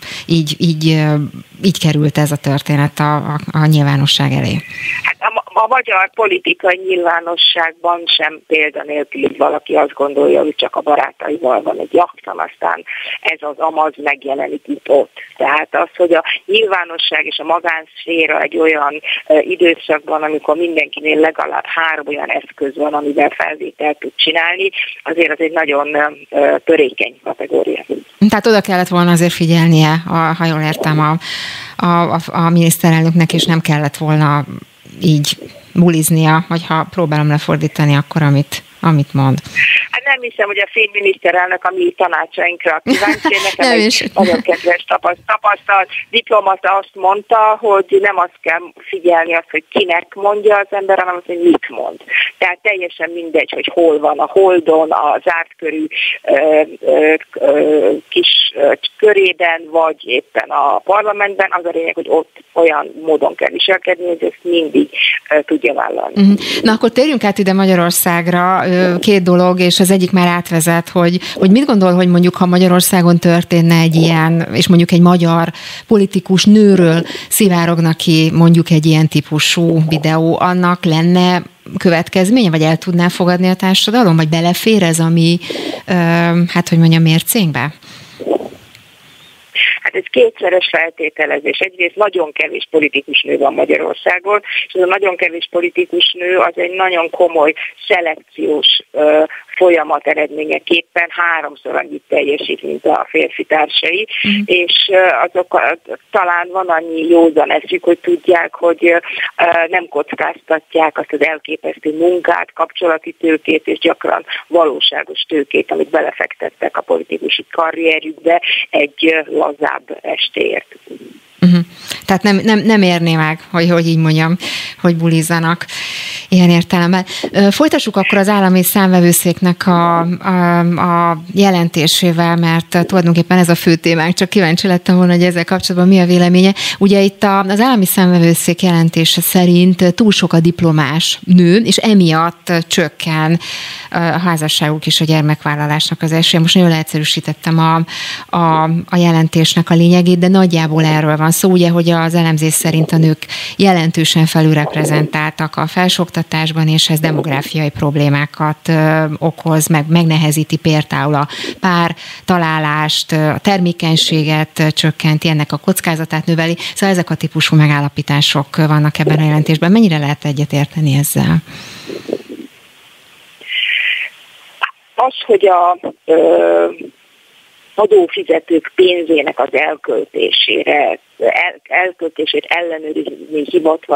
így került ez a történet a nyilvánosság elé. Hát a magyar politikai nyilvánosságban sem példanélkül valaki azt gondolja, hogy csak a barátaival van egy jachtam, aztán ez az amaz megjelenik itt ott. Tehát az, hogy a nyilvánosság és a magánszféra egy olyan időszakban, amikor mindenkinél legalább 3 olyan eszköz van, amivel felvételt tud csinálni, azért az egy nagyon törékeny kategória. Tehát oda kellett volna azért figyelnie, ha jól értem, a miniszterelnöknek, és nem kellett volna így buliznia, hogyha próbálom lefordítani akkor, amit mond. Hát nem hiszem, hogy a finn miniszterelnök a mi tanácsainkra kíváncsi. Nekem egy nagyon kedves tapasztalt diplomata azt mondta, hogy nem azt kell figyelni azt, hogy kinek mondja az ember, hanem azt, hogy mit mond. Tehát teljesen mindegy, hogy hol van a Holdon, a zárt körű kis körében, vagy éppen a parlamentben. Az a lényeg, hogy ott olyan módon kell viselkedni, hogy ezt mindig tudja vállalni. Na akkor térjünk át ide Magyarországra. 2 dolog, és az egyik már átvezet, hogy mit gondol, hogy mondjuk, ha Magyarországon történne egy ilyen, és mondjuk egy magyar politikus nőről szivárogna ki mondjuk egy ilyen típusú videó, annak lenne következménye, vagy el tudná fogadni a társadalom, vagy belefér ez a mi, mércénkbe? Hát Tehát ez kétszeres feltételezés. Egyrészt nagyon kevés politikus nő van Magyarországon, és ez a nagyon kevés politikus nő az egy nagyon komoly szelekciós folyamat eredményeképpen 3-szor annyit teljesít, mint a férfi társai, és azok talán van annyi józan eszük, hogy tudják, hogy nem kockáztatják azt az elképesztő munkát, kapcsolati tőkét, és gyakran valóságos tőkét, amit belefektettek a politikusi karrierjükbe egy lazább estéért. Tehát nem érné meg, hogy így mondjam, hogy bulizzanak ilyen értelemben. Folytassuk akkor az állami számvevőszéknek a jelentésével, mert tulajdonképpen ez a fő témánk, csak kíváncsi lettem volna, hogy ezzel kapcsolatban mi a véleménye. Ugye itt az állami számvevőszék jelentése szerint túl sok a diplomás nő, és emiatt csökken a házasságuk és a gyermekvállalásnak az esélye. Most nagyon leegyszerűsítettem a jelentésnek a lényegét, de nagyjából erről van szó, ugye, hogy az elemzés szerint a nők jelentősen felülreprezentáltak a felsőoktatásban, és ez demográfiai problémákat okoz, megnehezíti például a pár találást, a termékenységet csökkenti, ennek a kockázatát növeli. Szóval ezek a típusú megállapítások vannak ebben a jelentésben. Mennyire lehet egyetérteni ezzel? Az, hogy adófizetők pénzének az elköltését ellenőrizni hivatva,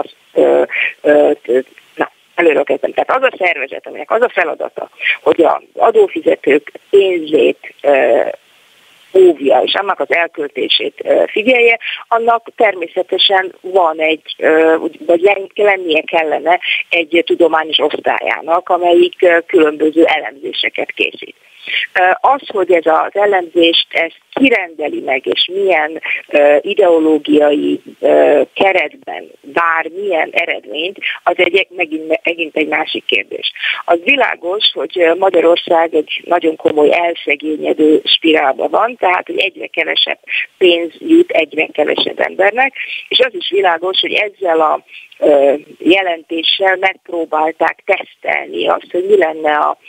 előről kezdem. Tehát az a szervezet, aminek az a feladata, hogy az adófizetők pénzét óvja, és annak az elköltését figyelje, annak természetesen van vagy lennie kellene egy tudományos osztályának, amelyik különböző elemzéseket készít. Az, hogy ez az elemzést ezt kirendeli meg, és milyen ideológiai keretben vár milyen eredményt, az megint egy másik kérdés. Az világos, hogy Magyarország egy nagyon komoly elszegényedő spirálban van, tehát hogy egyre kevesebb pénz jut egyre kevesebb embernek, és az is világos, hogy ezzel a jelentéssel megpróbálták tesztelni azt, hogy mi lenne a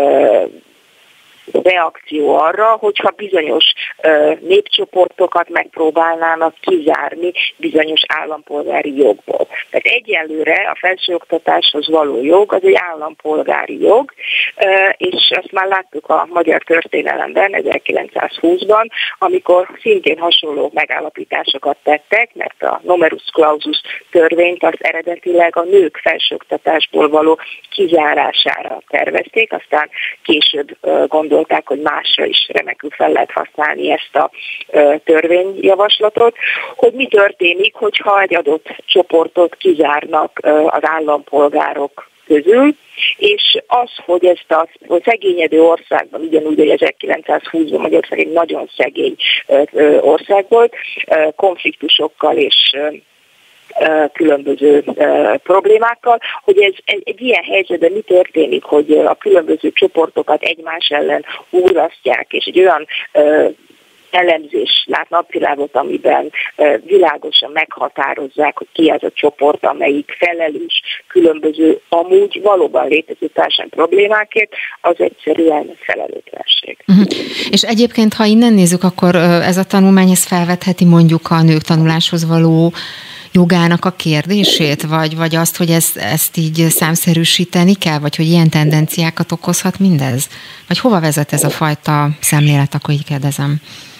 reakció arra, hogyha bizonyos népcsoportokat megpróbálnának kizárni bizonyos állampolgári jogból. Tehát egyelőre a felsőoktatáshoz való jog az egy állampolgári jog, és azt már láttuk a magyar történelemben 1920-ban, amikor szintén hasonló megállapításokat tettek, mert a numerus clausus törvényt az eredetileg a nők felsőoktatásból való kizárására tervezték, aztán később gondolták, hogy másra is remekül fel lehet használni ezt a törvényjavaslatot, hogy mi történik, hogyha egy adott csoportot kizárnak az állampolgárok közül, és az, hogy ezt a szegényedő országban, ugyanúgy, hogy 1920-ban Magyarország egy nagyon szegény ország volt, konfliktusokkal és különböző problémákkal, hogy ez egy ilyen helyzetben mi történik, hogy a különböző csoportokat egymás ellen úrasztják, és egy olyan elemzés lát napvilágot, amiben világosan meghatározzák, hogy ki az a csoport, amelyik felelős különböző amúgy valóban létező társadalmi problémákért, az egyszerűen felelőtlenség. És egyébként, ha innen nézzük, akkor ez a tanulmány ez felvetheti mondjuk a nők tanuláshoz való jogának a kérdését, vagy azt, hogy ezt így számszerűsíteni kell, vagy hogy ilyen tendenciákat okozhat mindez? Vagy hova vezet ez a fajta szemlélet, akkor így kérdezem?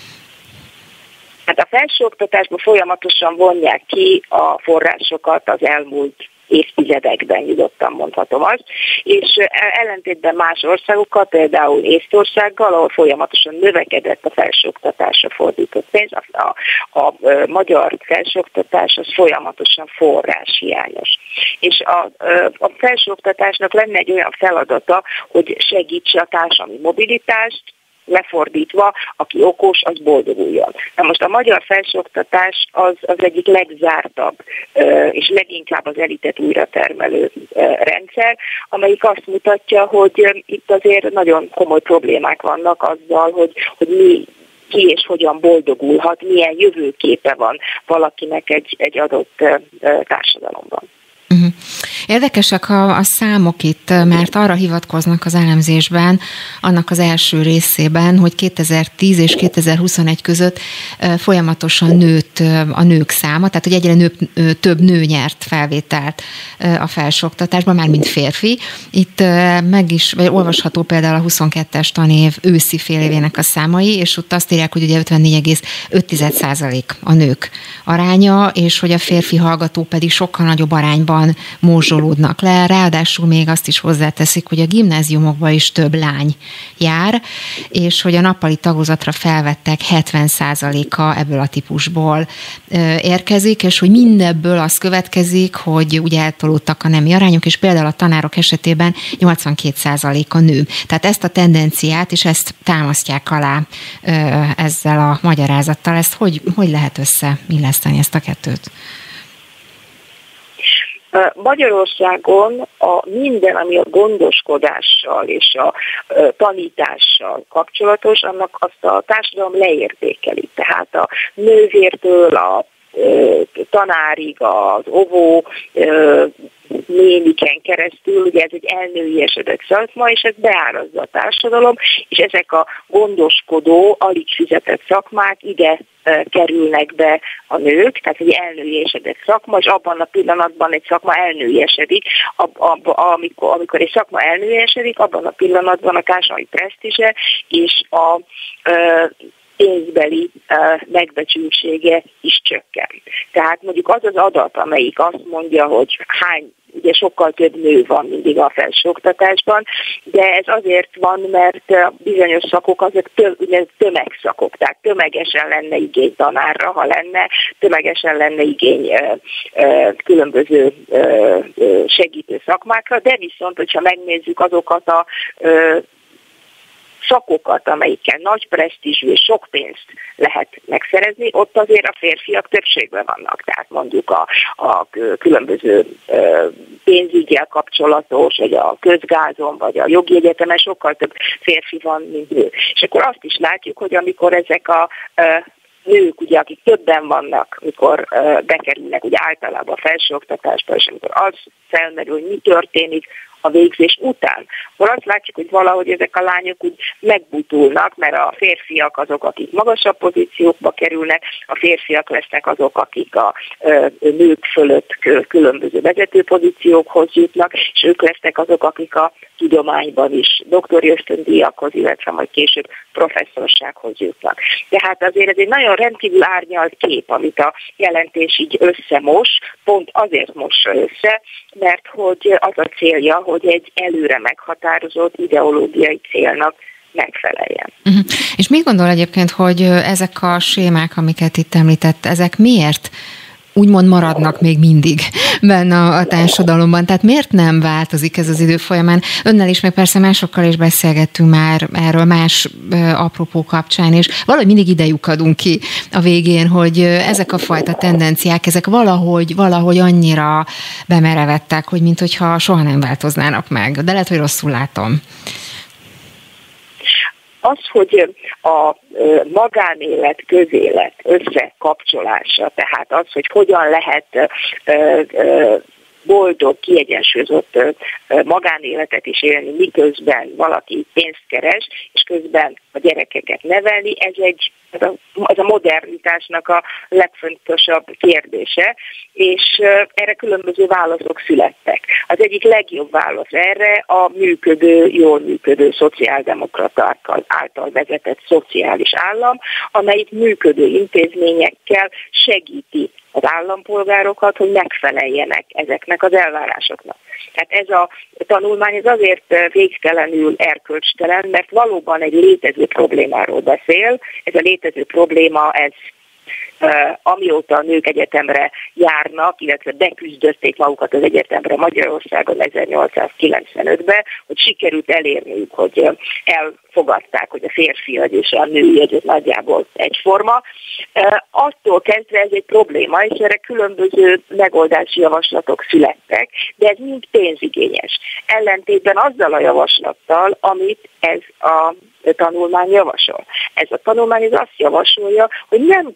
Hát a felsőoktatásban folyamatosan vonják ki a forrásokat az elmúlt évtizedekben, nyugodtan mondhatom azt, és ellentétben más országokkal, például Észtországgal, ahol folyamatosan növekedett a felsőoktatásra fordított pénz, a magyar felsőoktatás az folyamatosan forráshiányos. És a felsőoktatásnak lenne egy olyan feladata, hogy segítse a társadalmi mobilitást, lefordítva, aki okos, az boldoguljon. Na most a magyar felsőoktatás az egyik legzártabb és leginkább az elitet újratermelő rendszer, amelyik azt mutatja, hogy itt azért nagyon komoly problémák vannak azzal, hogy ki és hogyan boldogulhat, milyen jövőképe van valakinek egy adott társadalomban. Érdekesek a számok itt, mert arra hivatkoznak az elemzésben, annak az első részében, hogy 2010 és 2021 között folyamatosan nőtt a nők száma, tehát hogy egyre több nő nyert felvételt a felsőoktatásban, már mint férfi. Itt olvasható például a 22-es tanév őszi félévének a számai, és ott azt írják, hogy ugye 54,5% a nők aránya, és hogy a férfi hallgató pedig sokkal nagyobb arányban mózsolódnak le. Ráadásul még azt is hozzáteszik, hogy a gimnáziumokban is több lány jár, és hogy a nappali tagozatra felvettek 70%-a ebből a típusból érkezik, és hogy mindebből az következik, hogy ugye eltolódtak a nemi arányok, és például a tanárok esetében 82% a nő. Tehát ezt a tendenciát, és ezt támasztják alá ezzel a magyarázattal. Ezt hogy lehet összeilleszteni ezt a kettőt? Magyarországon minden, ami a gondoskodással és a tanítással kapcsolatos, annak azt a társadalom leértékeli. Tehát a nővértől a tanárig, az óvó néniken keresztül, ugye ez egy elnőiesedett szakma, és ez beárazza a társadalom, és ezek a gondoskodó, alig fizetett szakmák ide kerülnek be a nők, tehát egy elnőiesedett szakma, és abban a pillanatban egy szakma elnőiesedik, amikor egy szakma elnőiesedik, abban a pillanatban a társadalmi presztízse és a pénzbeli megbecsültsége is csökken. Tehát mondjuk az az adat, amelyik azt mondja, hogy ugye sokkal több nő van mindig a felsőoktatásban, de ez azért van, mert bizonyos szakok azok tömegszakok, tehát tömegesen lenne igény tanárra, ha lenne, tömegesen lenne igény különböző segítő szakmákra, de viszont, hogyha megnézzük azokat a szakokat, amelyikkel nagy presztízsű és sok pénzt lehet megszerezni, ott azért a férfiak többségben vannak. Tehát mondjuk a különböző pénzügyel kapcsolatos, vagy a közgázon, vagy a jogi egyetemen sokkal több férfi van, mint nő. És akkor azt is látjuk, hogy amikor ezek a nők, ugye, akik többen vannak, mikor bekerülnek ugye általában a felsőoktatásba, és amikor az felmerül, hogy mi történik a végzés után, akkor azt látjuk, hogy valahogy ezek a lányok úgy megbutulnak, mert a férfiak azok, akik magasabb pozíciókba kerülnek, a férfiak lesznek azok, akik a nők fölött különböző vezető pozíciókhoz jutnak, és ők lesznek azok, akik a tudományban is doktori ösztöndíjakhoz, illetve majd később professzorsághoz jutnak. Tehát azért ez egy nagyon rendkívül árnyalt kép, amit a jelentés így összemos, pont azért mossa össze, mert hogy az a célja, hogy egy előre meghatározott ideológiai célnak megfeleljen. Uh-huh. És mit gondol egyébként, hogy ezek a sémák, amiket itt említett, ezek miért úgymond maradnak még mindig benne a társadalomban? Tehát miért nem változik ez az idő folyamán? Önnel is, meg persze másokkal is beszélgettünk már erről más apropó kapcsán, és valahogy mindig ide lyukadunk ki a végén, hogy ezek a fajta tendenciák, ezek valahogy annyira bemerevettek, hogy minthogyha soha nem változnának meg. De lehet, hogy rosszul látom. Az, hogy a magánélet, közélet összekapcsolása, tehát az, hogy hogyan lehet boldog, kiegyensúlyozott magánéletet is élni, miközben valaki pénzt keres, és közben a gyerekeket nevelni, ez a modernitásnak a legfontosabb kérdése, és erre különböző válaszok születtek. Az egyik legjobb válasz erre a jól működő szociáldemokratákkal által vezetett szociális állam, amelyik működő intézményekkel segíti az állampolgárokat, hogy megfeleljenek ezeknek az elvárásoknak. Tehát ez a tanulmány ez azért végtelenül erkölcstelen, mert valóban egy létező problémáról beszél. Ez a létező probléma, amióta a nők egyetemre járnak, illetve beküzdözték magukat az egyetemre Magyarországon 1895-ben, hogy sikerült elérniük, hogy elfogadták, hogy a férfi agy és a női agy nagyjából egyforma. Attól kezdve ez egy probléma, és erre különböző megoldási javaslatok születtek, de ez mind pénzigényes. Ellentétben azzal a javaslattal, amit ez a tanulmány javasol. Ez a tanulmány azt javasolja, hogy nem kell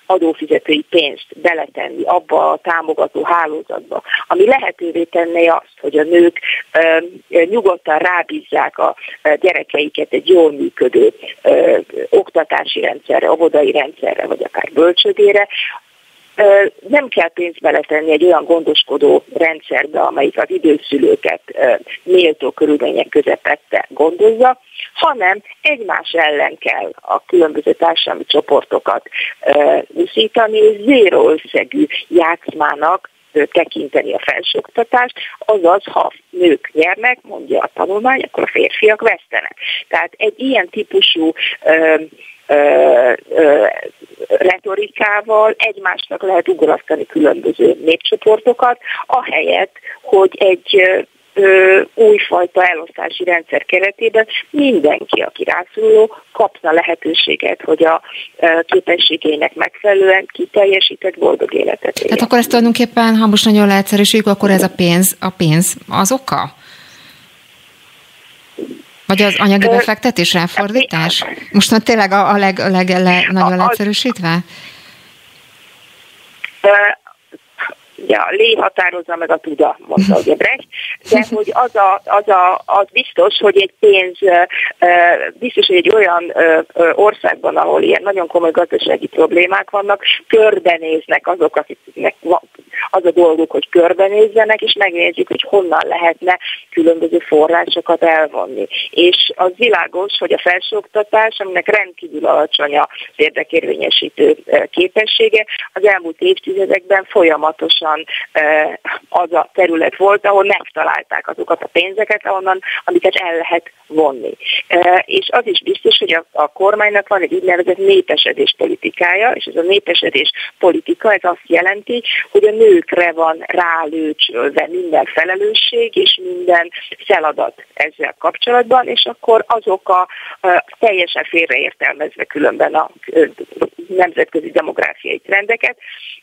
adófizetői pénzt beletenni abba a támogató hálózatba, ami lehetővé tenné azt, hogy a nők nyugodtan rábízzák a gyerekeiket egy jól működő oktatási rendszerre, óvodai rendszerre, vagy akár bölcsődére, nem kell pénzt beletenni egy olyan gondoskodó rendszerbe, amelyik az időszülőket méltó körülmények közepette gondozza, hanem egymás ellen kell a különböző társadalmi csoportokat uszítani, és zéró összegű játszmának tekinteni a felsőoktatást, azaz, ha nők nyernek, mondja a tanulmány, akkor a férfiak vesztenek. Tehát egy ilyen típusú retorikával egymásnak lehet ugrasztani különböző népcsoportokat, ahelyett, hogy egy újfajta elosztási rendszer keretében mindenki, aki rászoruló, kapna lehetőséget, hogy a képességének megfelelően kiteljesített boldog életet éljen. Tehát akkor ezt tulajdonképpen, ha most nagyon leegyszerűsítjük, akkor ez a pénz az oka? Vagy az anyagi befektetés, ráfordítás? Most tényleg a nagyon leegyszerűsítve? Ugye a lé határozza meg a tuda, mondta ugye Brecht, de hogy az biztos, hogy egy pénz, biztos, hogy egy olyan országban, ahol ilyen nagyon komoly gazdasági problémák vannak, körbenéznek azok, akiknek az a dolguk, hogy körbenézzenek, és megnézzük, hogy honnan lehetne különböző forrásokat elvonni. És az világos, hogy a felsőoktatás, aminek rendkívül alacsony az érdekérvényesítő képessége, az elmúlt évtizedekben folyamatosan az a terület volt, ahol megtalálták azokat a pénzeket, amiket el lehet vonni. És az is biztos, hogy a kormánynak van egy úgynevezett népesedés politikája, és ez a népesedés politika, ez azt jelenti, hogy a nőkre van rálőcsölve minden felelősség és minden feladat ezzel kapcsolatban, és akkor azok a teljesen félreértelmezve különben a nemzetközi demográfiai trendeket,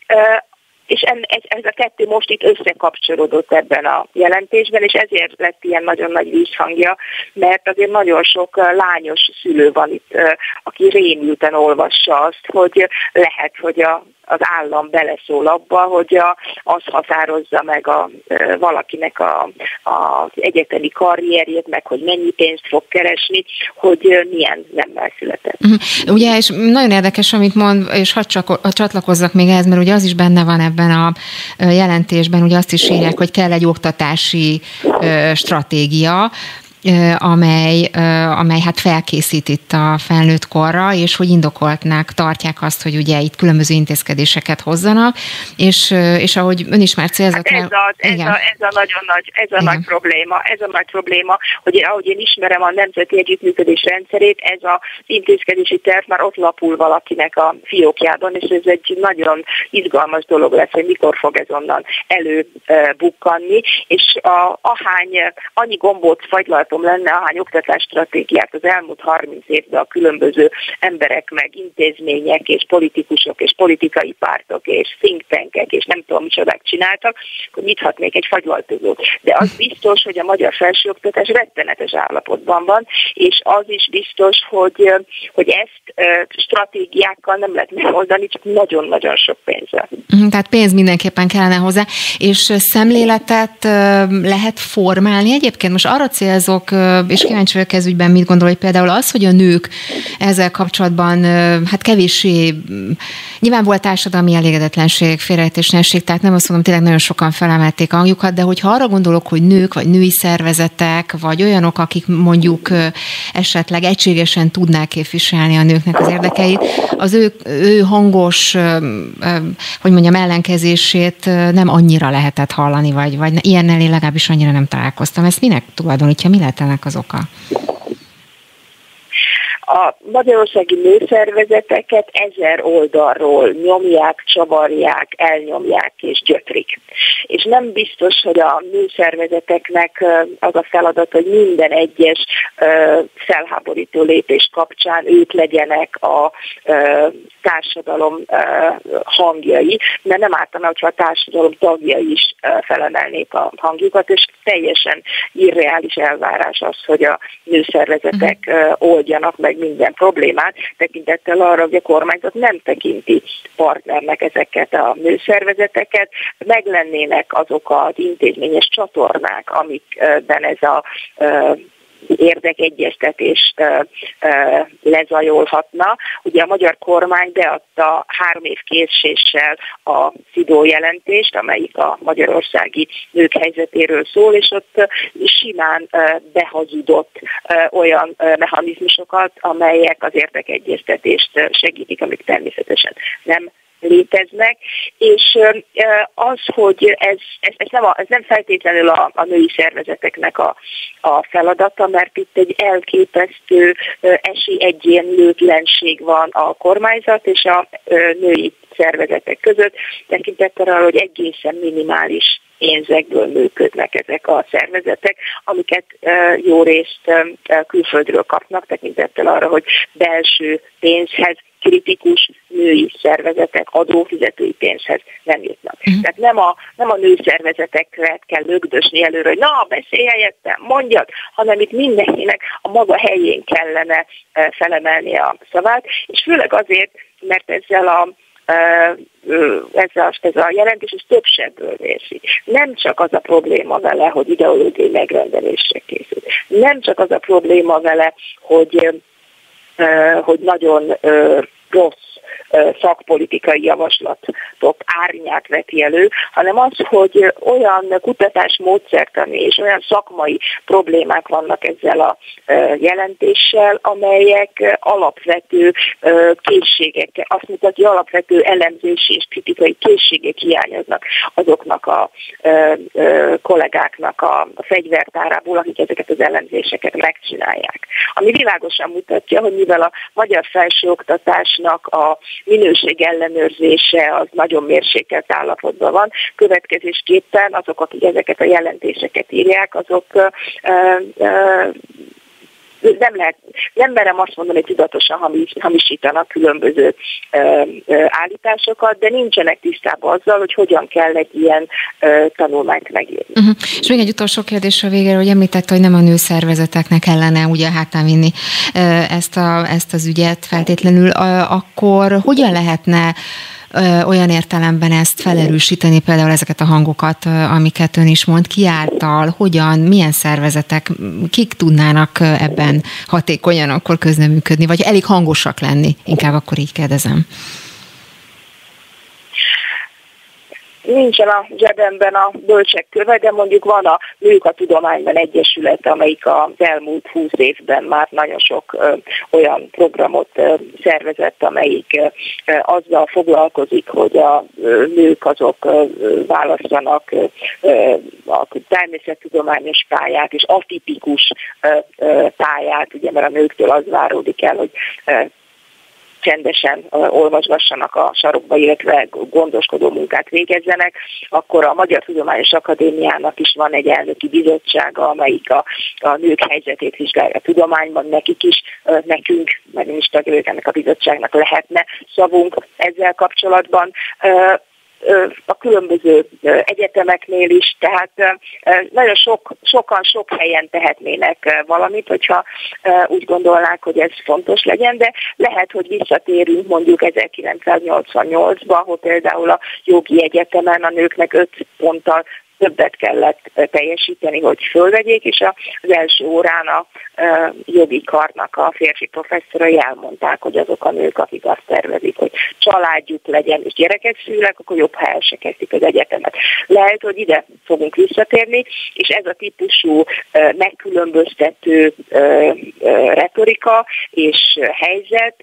és ez a kettő most itt összekapcsolódott ebben a jelentésben, és ezért lett ilyen nagyon nagy vízhangja, mert azért nagyon sok lányos szülő van itt, aki rémülten olvassa azt, hogy lehet, hogy az állam beleszól abba, hogy az határozza meg valakinek az egyetemi karrierjét, meg hogy mennyi pénzt fog keresni, hogy milyen nemmel született. Ugye, és nagyon érdekes, amit mond, és hadd csatlakozzak még ehhez, mert ugye az is benne van ebben a jelentésben, ugye azt is írják, hogy kell egy oktatási stratégia, amely hát felkészít itt a felnőtt korra, és hogy indokoltnak tartják azt, hogy ugye itt különböző intézkedéseket hozzanak, és ahogy ön is már célzott. Ez a nagy probléma, hogy ahogy én ismerem a nemzeti együttműködés rendszerét, ez az intézkedési terv már ott lapul valakinek a fiókjában, és ez egy nagyon izgalmas dolog lesz, hogy mikor fog ez onnan előbukkanni, és annyi gombóc fagylaltom lenne, ahány oktatásstratégiát az elmúlt 30 évben a különböző emberek, meg intézmények, és politikusok, és politikai pártok, és think tankek, és nem tudom micsodák csináltak, hogy nyithatnék egy fagylaltozót. De az biztos, hogy a magyar felsőoktatás rettenetes állapotban van, és az is biztos, hogy ezt stratégiákkal nem lehet megoldani, csak nagyon-nagyon sok pénzzel. Tehát pénz mindenképpen kellene hozzá, és szemléletet lehet formálni. Egyébként most arra célzok, és kíváncsi vagyok ez ügyben, mit gondol, hogy például az, hogy a nők ezzel kapcsolatban hát kevéssé, nyilván volt társadalmi elégedetlenség, félreértéslenség, tehát nem azt mondom, tényleg nagyon sokan felemelték a hangjukat, de hogyha arra gondolok, hogy nők, vagy női szervezetek, vagy olyanok, akik mondjuk esetleg egységesen tudnák képviselni a nőknek az érdekeit, az ő hangos, hogy mondjam, ellenkezését nem annyira lehetett hallani, vagy ilyennel én legalábbis annyira nem találkoztam. Ezt minek tulajdonítja, mi lehet ennek az oka? A magyarországi nőszervezeteket 1000 oldalról nyomják, csavarják, elnyomják és gyötrik. És nem biztos, hogy a nőszervezeteknek az a feladat, hogy minden egyes felháborító lépés kapcsán ők legyenek a társadalom hangjai, mert nem ártana, hogyha a társadalom tagjai is felemelnék a hangjukat, és teljesen irreális elvárás az, hogy a nőszervezetek oldjanak meg minden problémát, tekintettel arra, hogy a kormányzat nem tekinti partnernek ezeket a nőszervezeteket, meglennének azok az intézményes csatornák, amikben ez a érdekegyeztetés lezajolhatna. Ugye a magyar kormány beadta 3 év késéssel a SZIDO jelentést, amelyik a magyarországi nők helyzetéről szól, és ott simán behazudott olyan mechanizmusokat, amelyek az érdekegyeztetést segítik, amik természetesen nem léteznek, és az, hogy ez nem feltétlenül a női szervezeteknek a feladata, mert itt egy elképesztő esélyegyenlőtlenség van a kormányzat és a női szervezetek között, tekintettel arra, hogy egészen minimális pénzekből működnek ezek a szervezetek, amiket jó részt külföldről kapnak, tekintettel arra, hogy belső pénzhez kritikus női szervezetek adófizetői pénzhez nem jutnak. Tehát nem a nőszervezetekre kell lögdösni előre, hogy na, beszélj helyettem, mondjad, hanem itt mindenkinek a maga helyén kellene felemelni a szavát, és főleg azért, mert ez a jelentés ez több sebből vérzik. Nem csak az a probléma vele, hogy ideológiai megrendelésre készült. Nem csak az a probléma vele, hogy nagyon rossz szakpolitikai javaslatok árnyát veti elő, hanem az, hogy olyan kutatásmódszertani és olyan szakmai problémák vannak ezzel a jelentéssel, amelyek alapvető készségek, azt mutatja, alapvető elemzési és kritikai készségek hiányoznak azoknak a kollégáknak a fegyvertárából, akik ezeket az elemzéseket megcsinálják. Ami világosan mutatja, hogy mivel a magyar felsőoktatásnak a minőség ellenőrzése az nagyon mérsékelt állapotban van, következésképpen azok, akik ezeket a jelentéseket írják, azok nem merem azt mondani, hogy tudatosan hamisítanak különböző állításokat, de nincsenek tisztában azzal, hogy hogyan kell egy ilyen tanulmányt megírni. És még egy utolsó kérdés a végére, hogy említette, hogy nem a nőszervezeteknek kellene ugye hátán vinni ezt az ügyet feltétlenül, akkor hogyan lehetne olyan értelemben ezt felerősíteni, például ezeket a hangokat, amiket ön is mond, ki által, hogyan, milyen szervezetek, kik tudnának ebben hatékonyan akkor közreműködni, vagy elég hangosak lenni? Inkább akkor így kérdezem. Nincsen a zsebemben a bölcsek köve, de mondjuk van a Nők a Tudományban Egyesület, amelyik az elmúlt 20 évben már nagyon sok olyan programot szervezett, amelyik azzal foglalkozik, hogy a nők azok választanak a természettudományos pályát és atipikus pályát, ugye, mert a nőktől az váródik el, hogy csendesen olvasgassanak a sarokba, illetve gondoskodó munkát végezzenek, akkor a Magyar Tudományos Akadémiának is van egy elnöki bizottsága, amelyik a nők helyzetét vizsgálja a tudományban, nekünk, meg is tagja ennek a bizottságnak lehetne szavunk ezzel kapcsolatban. A különböző egyetemeknél is, tehát nagyon sokan sok helyen tehetnének valamit, hogyha úgy gondolnák, hogy ez fontos legyen, de lehet, hogy visszatérünk mondjuk 1988-ba, ahol például a jogi egyetemen a nőknek 5 ponttal többet kellett teljesíteni, hogy fölvegyék, és az első órán a jogi karnak a férfi professzorai elmondták, hogy azok a nők, akik azt tervezik, hogy családjuk legyen és gyereket szülnek, akkor jobb, ha el se kezdik az egyetemet. Lehet, hogy ide fogunk visszatérni, és ez a típusú megkülönböztető retorika és helyzet,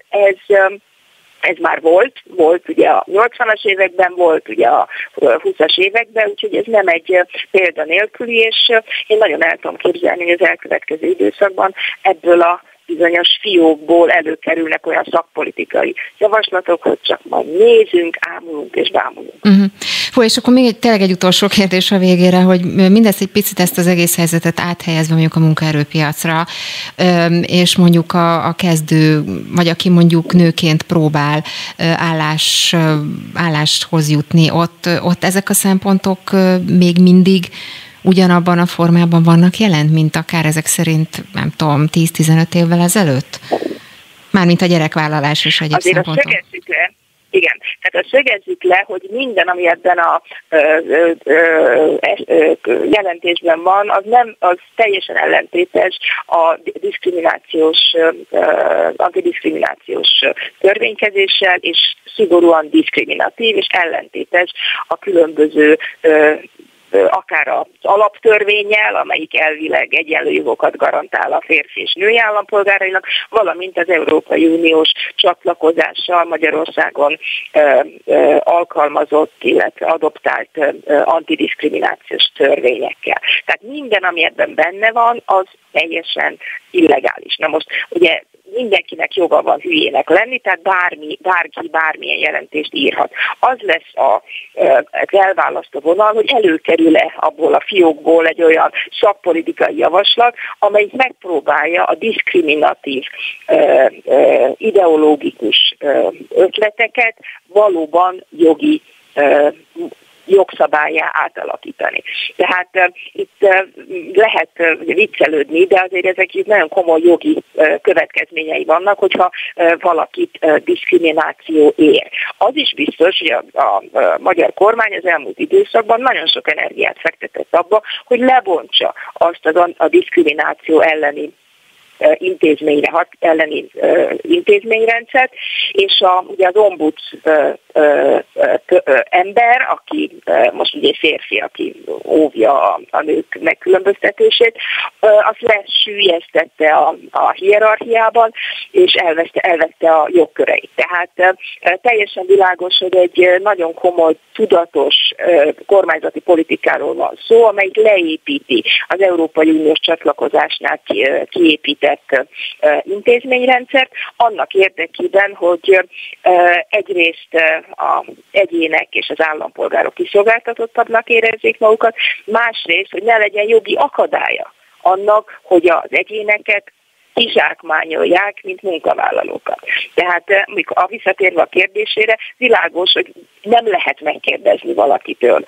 ez már volt ugye a 80-as években, volt ugye a 20-as években, úgyhogy ez nem egy példa nélküli, és én nagyon el tudom képzelni, hogy az elkövetkező időszakban ebből a bizonyos fiókból előkerülnek olyan szakpolitikai javaslatok, hogy csak majd nézünk, ámulunk és bámulunk. És akkor még tényleg egy utolsó kérdés a végére, hogy mindezt egy picit ezt az egész helyzetet áthelyezve mondjuk a munkaerőpiacra, és mondjuk a kezdő, vagy aki mondjuk nőként próbál álláshoz jutni, ott ezek a szempontok még mindig ugyanabban a formában vannak jelen, mint akár ezek szerint, nem tudom, 10-15 évvel ezelőtt? Mármint a gyerekvállalás és egyéb szempontok. Igen, tehát szögezzük le, hogy minden, ami ebben a jelentésben van, az teljesen ellentétes a antidiszkriminációs törvénykezéssel, és szigorúan diszkriminatív, és ellentétes a különböző akár az alaptörvénnyel, amelyik elvileg egyenlő jogokat garantál a férfi és női állampolgárainak, valamint az Európai Uniós csatlakozással Magyarországon alkalmazott, illetve adoptált antidiszkriminációs törvényekkel. Tehát minden, ami ebben benne van, az teljesen illegális. Na most ugye mindenkinek joga van hülyének lenni, tehát bárki bármilyen jelentést írhat. Az lesz az elválasztó vonal, hogy előkerül-e abból a fiókból egy olyan szakpolitikai javaslat, amelyik megpróbálja a diszkriminatív, ideológikus ötleteket valóban jogi jogszabállyá átalakítani. Tehát itt lehet viccelődni, de azért ezek itt nagyon komoly jogi következményei vannak, hogyha valakit diszkrimináció ér. Az is biztos, hogy a magyar kormány az elmúlt időszakban nagyon sok energiát fektetett abba, hogy lebontsa azt a diszkrimináció elleni intézményrendszert, és ugye az ombuds ember, aki most ugye férfi, aki óvja a nők megkülönböztetését, azt lesüllyesztette a hierarchiában, és elvette a jogköreit. Tehát teljesen világos, hogy egy nagyon komoly, tudatos kormányzati politikáról van szó, amelyik leépíti az Európai Uniós csatlakozásnál kiépített intézményrendszert, annak érdekében, hogy egyrészt az egyének és az állampolgárok kiszolgáltatottabbnak érezzék magukat, másrészt, hogy ne legyen jogi akadálya annak, hogy az egyéneket kizsákmányolják, mint munkavállalókat. Tehát visszatérve a kérdésére, világos, hogy nem lehet megkérdezni valakitől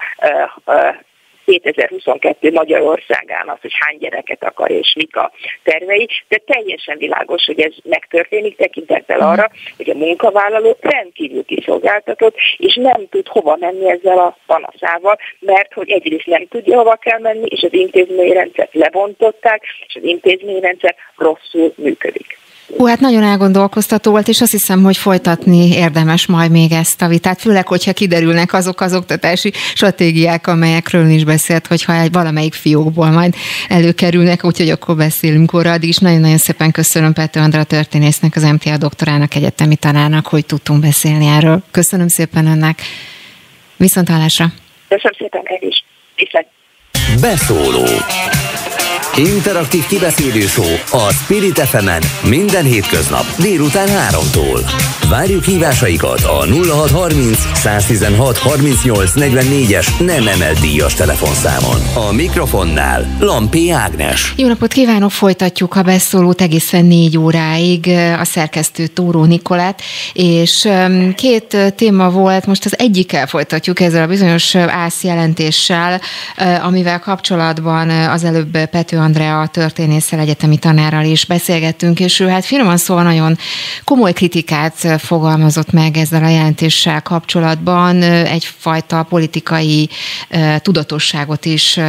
2022 Magyarországán az, hogy hány gyereket akar és mik a tervei, de teljesen világos, hogy ez megtörténik tekintettel arra, hogy a munkavállaló rendkívül kiszolgáltatott, és nem tud hova menni ezzel a panaszával, mert hogy egyrészt nem tudja, hova kell menni, és az intézményrendszert lebontották, és az intézményrendszer rosszul működik. Hát nagyon elgondolkoztató volt, és azt hiszem, hogy folytatni érdemes majd még ezt a vitát, főleg, hogyha kiderülnek azok az oktatási stratégiák, amelyekről is beszélt, hogyha valamelyik fiókból majd előkerülnek, úgyhogy akkor beszélünk róla. Addig is nagyon-nagyon szépen köszönöm Pető Andrea történésznek, az MTA doktorának, egyetemi tanárnak, hogy tudtunk beszélni erről. Köszönöm szépen önnek. Viszonthallásra. Köszönöm szépen, el is. Viszont. Beszóló. Interaktív kibeszélő show a Spirit FM-en minden hétköznap délután 3-tól. Várjuk hívásaikat a 0630 116 38 44-es nem emelt díjas telefonszámon. A mikrofonnál Lampi Ágnes. Jó napot kívánok, folytatjuk a beszólót egészen 4 óráig, a szerkesztő Tóró Nikolett, és 2 téma volt, most az egyikkel folytatjuk, ezzel a bizonyos ÁSZ jelentéssel, amivel kapcsolatban az előbb Pető Andrea történésszel, egyetemi tanárral is beszélgettünk, és ő hát finoman szóval nagyon komoly kritikát fogalmazott meg ezzel a jelentéssel kapcsolatban, egyfajta politikai tudatosságot is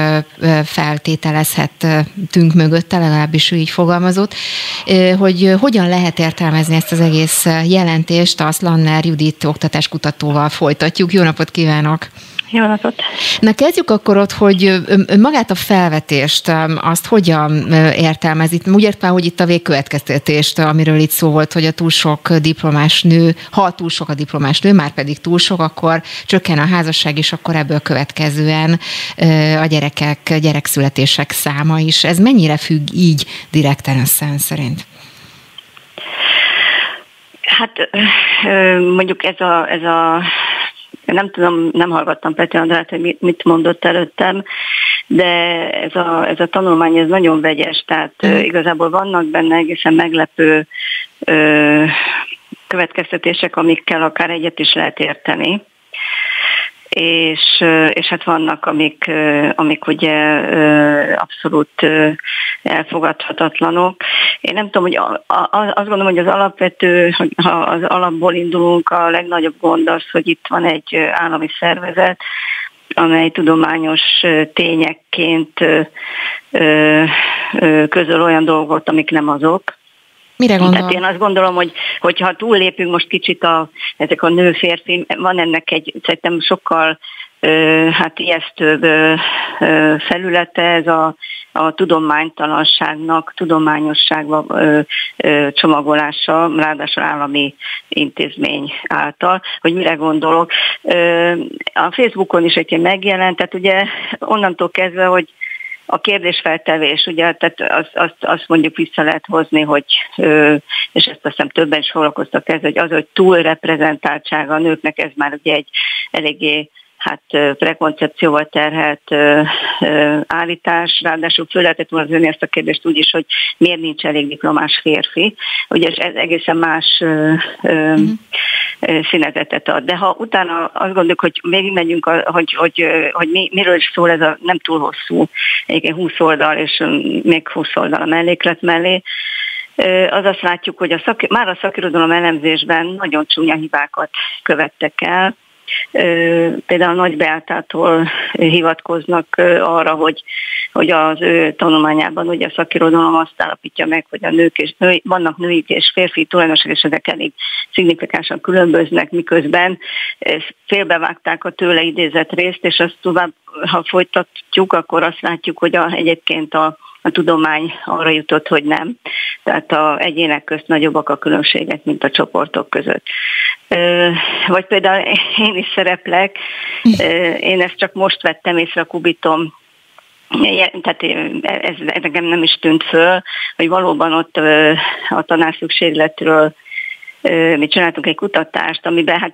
feltételezhettünk mögötte, legalábbis ő így fogalmazott, hogy hogyan lehet értelmezni ezt az egész jelentést, azt Lanner Judit oktatáskutatóval folytatjuk. Jó napot kívánok! Jó napot! Na kezdjük akkor ott, hogy magát a felvetést, azt hogyan értelmezik? Úgy értem, hogy itt a végkövetkeztetést, amiről itt szó volt, hogy a túl sok diplomás nő, ha túl sok a diplomás nő, már pedig túl sok, akkor csökken a házasság, és akkor ebből következően a gyerekszületések száma is. Ez mennyire függ így direkten össze ön szerint? Hát mondjuk ez a nem tudom, nem hallgattam Pető Andrát, hogy mit mondott előttem, de ez a tanulmány ez nagyon vegyes, tehát igazából vannak benne egészen meglepő következtetések, amikkel akár egyet is lehet érteni. és hát vannak, amik ugye abszolút elfogadhatatlanok. Én nem tudom, hogy azt gondolom, hogy az alapvető, ha az alapból indulunk, a legnagyobb gond az, hogy itt van egy állami szervezet, amely tudományos tényekként közöl olyan dolgot, amik nem azok. Mire gondol? Tehát én azt gondolom, hogy ha túllépünk most kicsit ezek a nő-férfi, van ennek egy szerintem sokkal ijesztőbb felülete, ez a tudománytalanságnak, tudományosságba csomagolása, ráadásul állami intézmény által. Hogy mire gondolok? A Facebookon is egy megjelent, tehát ugye onnantól kezdve, hogy a kérdésfeltevés, ugye, tehát azt mondjuk vissza lehet hozni, hogy, és ezt azt hiszem többen is foglalkoztak ezzel, hogy az, hogy túlreprezentáltsága a nőknek, ez már ugye egy eléggé prekoncepcióval terhelt állítás, ráadásul föl lehetett volna venni ezt a kérdést úgy is, hogy miért nincs elég diplomás férfi, ugye ez egészen más színezetet ad. De ha utána azt gondoljuk, hogy végigmegyünk, hogy miről is szól ez a nem túl hosszú, egyébként 20 oldal, és még 20 oldal a melléklet mellé, az azt látjuk, hogy már a szakirodalom elemzésben nagyon csúnya hibákat követtek el. Például Nagy Beátától hivatkoznak arra, hogy az ő tanulmányában ugye a szakirodalom azt állapítja meg, hogy vannak női és férfi tulajdonságok, és ezek elég szignifikánsan különböznek, miközben félbevágták a tőle idézett részt, és azt tovább, ha folytatjuk, akkor azt látjuk, hogy egyébként a tudomány arra jutott, hogy nem. Tehát az egyének közt nagyobbak a különbségek, mint a csoportok között. Vagy például én is szereplek, én ezt csak most vettem észre a Kubiton, tehát ez nekem nem is tűnt föl, hogy valóban ott a tanárszükségletről mi csináltunk egy kutatást, amiben hát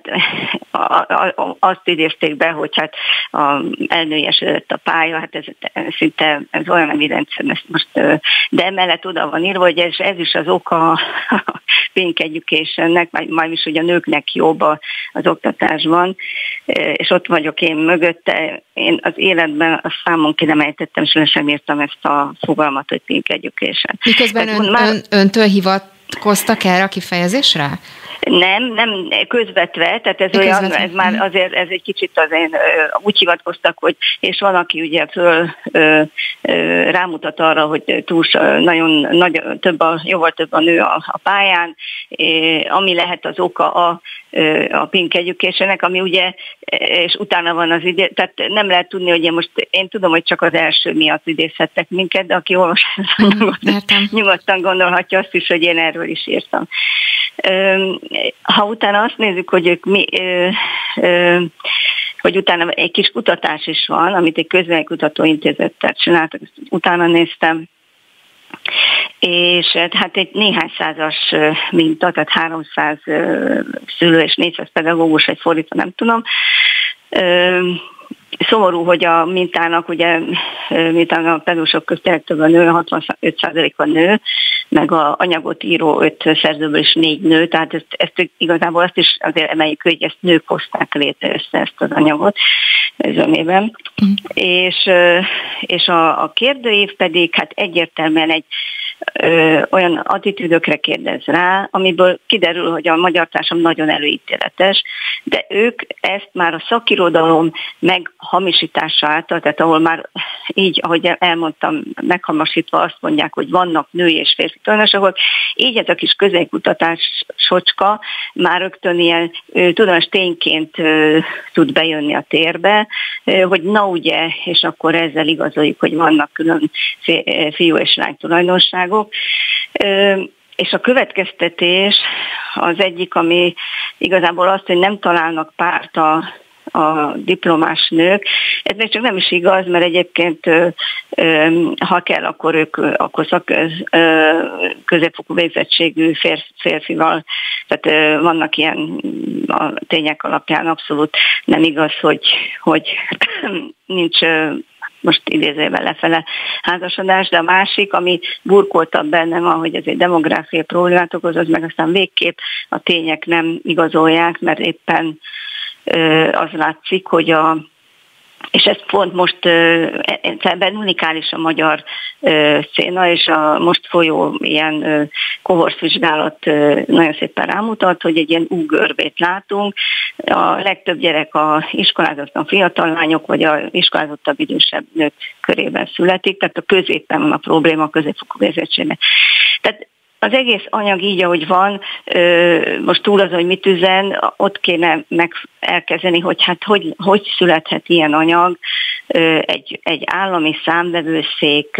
azt idézték be, hogy hát elnőjesedett a pálya, hát ez olyan evidens, de emellett oda van írva, hogy ez is az oka a Pink Educationnek, majd is, hogy a nőknek jobb az oktatásban, és ott vagyok én mögötte. Én az életben a számon ki nem ejtettem, és sem írtam ezt a fogalmat, hogy Pink Education. Miközben öntől hivatkoztak erre a kifejezésre? Nem közvetve, tehát ez olyan, ez már azért, ez egy kicsit úgy hivatkoztak, hogy, és van, aki ugye rámutat arra, hogy nagyon nagy, jóval több a nő a pályán, ami lehet az oka a Pink Educationnek, ami ugye, és utána van az idő, tehát nem lehet tudni, hogy én tudom, hogy csak az első miatt idézhettek minket, de aki olvas, nyugodtan gondolhatja azt is, hogy én erről is írtam. Ha utána azt nézzük, hogy ők hogy utána egy kis kutatás is van, amit egy közvéleménykutatóintézettel csináltak, ezt utána néztem, és hát egy néhány százas minta, tehát 300 szülő és 400 pedagógus, egy fordítva, nem tudom. Szomorú, hogy a mintának, ugye, miután a pedagógusok között több a nő, 65% a nő, meg az anyagot író 5 szerzőből is 4 nő, tehát ezt igazából azt is azért emeljük, hogy ezt nők hozták létre ezt az anyagot zömében. És a kérdőív pedig hát egyértelműen olyan attitűdökre kérdez rá, amiből kiderül, hogy a magyar társadalom nagyon előítéletes, de ők ezt már a szakirodalom meghamisítása által, tehát ahol már így, ahogy elmondtam, meghamisítva azt mondják, hogy vannak női és férfi tulajdonságok, így ez a kis közélkutatás socska már rögtön ilyen tudományos tényként tud bejönni a térbe, hogy na ugye, és akkor ezzel igazoljuk, hogy vannak külön fiú és lány tulajdonságok. És a következtetés az egyik, ami igazából azt, hogy nem találnak párt a diplomás nők. Ez még csak nem is igaz, mert egyébként ha kell, akkor középfokú végzettségű férfival, tehát vannak ilyen a tények alapján abszolút nem igaz, hogy nincs most idézőben lefele házasodás, de a másik, ami burkoltabb bennem, ahogy ez egy demográfiai problémát okoz, az meg aztán végképp a tények nem igazolják, mert éppen az látszik, hogy és ez pont most ebben unikális a magyar széna, és a most folyó ilyen kohortvizsgálat nagyon szépen rámutat, hogy egy ilyen U-görbét látunk. A legtöbb gyerek a iskolázatlan fiatal lányok, vagy a iskolázottabb idősebb nők körében születik, tehát a középen van a probléma, a középfokú végzettségben. Tehát az egész anyag így, ahogy van, most túl az, hogy mit üzen, ott kéne elkezdeni, hogy hát hogy születhet ilyen anyag egy állami számvevőszék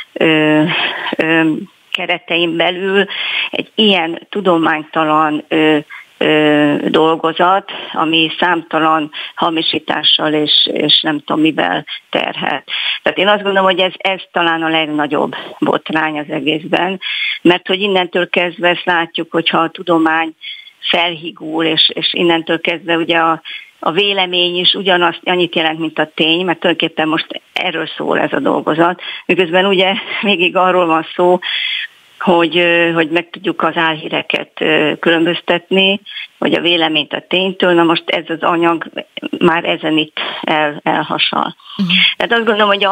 keretein belül, egy ilyen tudománytalan dolgozat, ami számtalan hamisítással és nem tudom mivel terhelt. Tehát én azt gondolom, hogy ez talán a legnagyobb botrány az egészben, mert hogy innentől kezdve ezt látjuk, hogyha a tudomány felhigul, és innentől kezdve ugye a vélemény is annyit jelent, mint a tény, mert tulajdonképpen most erről szól ez a dolgozat, miközben ugye végig arról van szó, hogy meg tudjuk az álhíreket különböztetni, vagy a véleményt a ténytől. Na most ez az anyag már ezen itt elhasal. Tehát azt gondolom, hogy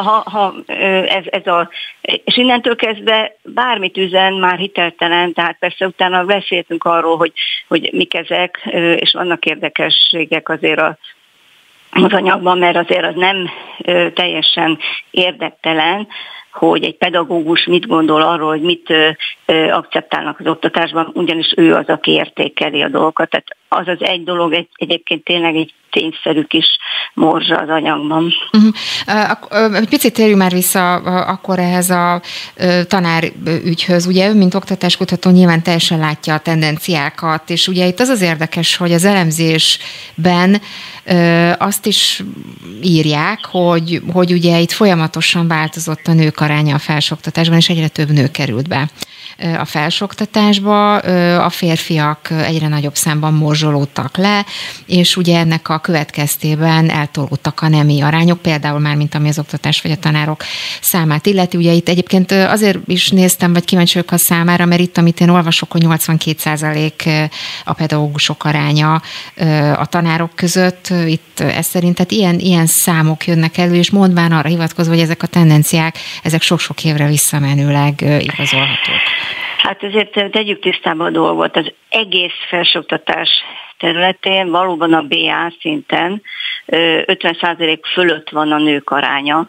és innentől kezdve bármit üzen, már hiteltelen, tehát persze utána beszéltünk arról, hogy mik ezek, és vannak érdekességek azért az anyagban, mert azért az nem teljesen érdektelen, hogy egy pedagógus mit gondol arról, hogy mit akceptálnak az oktatásban, ugyanis ő az, aki értékeli a dolgokat. Tehát az az egy dolog, egyébként tényleg egy tényszerű kis morzsa az anyagban. Egy picit térjünk már vissza akkor ehhez a tanárügyhöz. Ugye ő, mint oktatáskutató nyilván teljesen látja a tendenciákat, és ugye itt az érdekes, hogy az elemzésben azt is írják, hogy ugye itt folyamatosan változott a nők aránya a felsőoktatásban, és egyre több nő került be a felsőoktatásba, a férfiak egyre nagyobb számban morzsolódtak le, és ugye ennek a következtében eltolódtak a nemi arányok, például már, mint ami az oktatás vagy a tanárok számát illeti. Ugye itt egyébként azért is néztem, vagy kíváncsi vagyok a számára, mert itt, amit én olvasok, hogy 82% a pedagógusok aránya a tanárok között, itt ez szerint, tehát ilyen számok jönnek elő, és mondván arra hivatkozva, hogy ezek a tendenciák, ezek sok-sok évre visszamenőleg igazolhatók. Hát ezért tegyük tisztába a dolgot. Az egész felsőoktatás területén valóban a BA szinten 50% fölött van a nők aránya.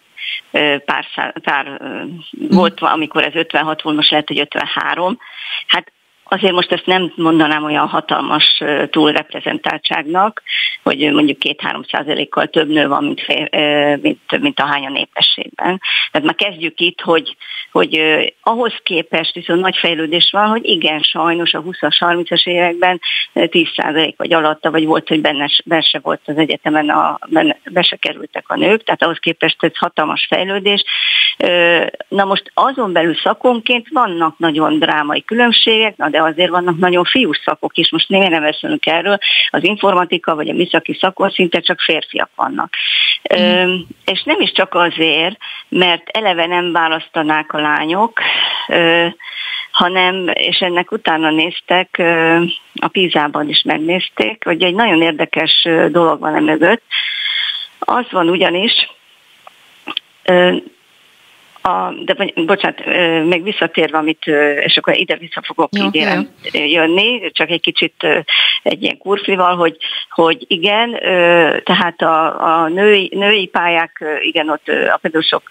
Volt, amikor ez 56 volt, most lehet, hogy 53. Hát azért most ezt nem mondanám olyan hatalmas túlreprezentáltságnak, hogy mondjuk 2-3%-kal több nő van, mint ahány a népességben. Tehát már kezdjük itt, hogy ahhoz képest viszont nagy fejlődés van, hogy igen, sajnos a 20-as, 30-as években 10% vagy alatta, vagy volt, hogy benne se volt az egyetemen, be se kerültek a nők, tehát ahhoz képest ez hatalmas fejlődés. Na most azon belül szakonként vannak nagyon drámai különbségek, de azért vannak nagyon fiús szakok is, most nem beszélünk erről, az informatika vagy a műszaki szakon szinte csak férfiak vannak. És nem is csak azért, mert eleve nem választanák a lányok, hanem, és ennek utána néztek, a PISA-ban is megnézték, hogy egy nagyon érdekes dolog van emögött. Az van ugyanis, bocsánat, meg visszatérve, és akkor ide vissza fogok idén jönni, csak egy kicsit egy ilyen kurflival, hogy igen, tehát a női pályák, igen, ott a pedagógusok,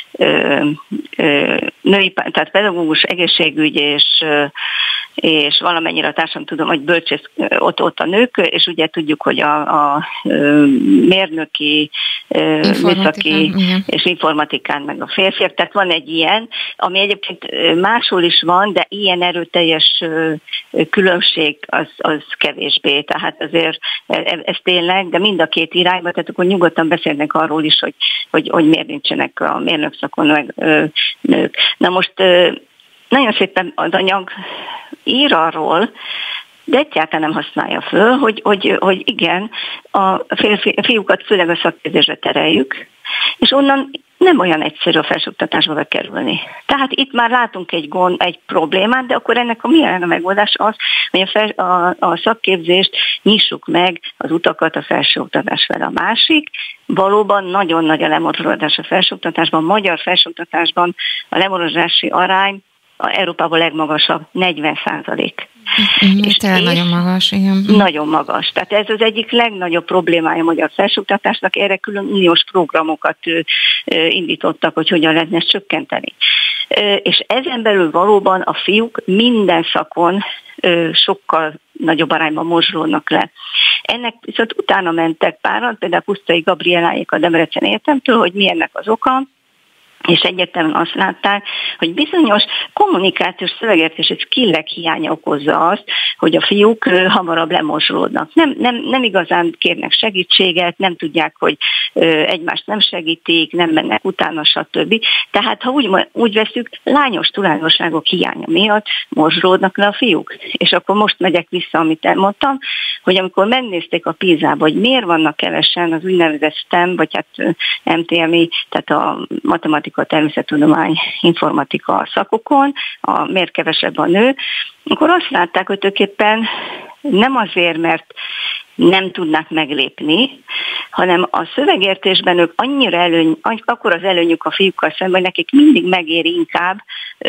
tehát pedagógus, egészségügy és valamennyire a társadalomtudomány, vagy bölcsész, ott a nők, és ugye tudjuk, hogy a mérnöki, műszaki és informatikán meg a férfiak, tehát van egy ilyen, ami egyébként máshol is van, de ilyen erőteljes különbség az kevésbé, tehát azért ez tényleg, de mind a két irányba, tehát akkor nyugodtan beszélnek arról is, hogy miért nincsenek a mérnökszakon meg nők. Na most nagyon szépen az anyag ír arról, de egyáltalán nem használja föl, hogy igen, a fiúkat főleg a szakképzésre tereljük, és onnan nem olyan egyszerű a felsőoktatásba bekerülni. Tehát itt már látunk egy problémát, de akkor ennek milyen a megoldás az, hogy a szakképzést nyissuk meg az utakat a felsőoktatás fel. A másik, valóban nagyon nagy a lemorzsolódás a felsőoktatásban. A magyar felsőoktatásban a lemorodási arány Európában legmagasabb, 40%. És nagyon magas, igen. Nagyon magas. Tehát ez az egyik legnagyobb problémája a magyar felsőoktatásnak, erre külön uniós programokat indítottak, hogy hogyan lehetne ezt csökkenteni. És ezen belül valóban a fiúk minden szakon sokkal nagyobb arányban morzsolódnak le. Ennek viszont utána mentek páran, például Pusztai Gabrieláék a Debreceni Egyetemtől, hogy mi ennek az oka, és egyértelműen azt látták, hogy bizonyos kommunikációs szövegértési skillek hiánya okozza azt, hogy a fiúk hamarabb lemorzsolódnak. Nem igazán kérnek segítséget, nem tudják, hogy egymást nem segítik, nem mennek utána, stb. Tehát, ha úgy veszük, lányos tulajdonságok hiánya miatt morzsolódnak le a fiúk. És akkor most megyek vissza, amit elmondtam, hogy amikor megnézték a PISA-ba, hogy miért vannak kevesen az úgynevezett STEM, vagy hát MTMI, tehát a matematika, természettudomány, informatika szakokon, miért kevesebb a nő, akkor azt látták, hogy tulajdonképpen nem azért, mert nem tudnak meglépni, hanem a szövegértésben ők annyira akkor az előnyük a fiúkkal szemben, hogy nekik mindig megéri inkább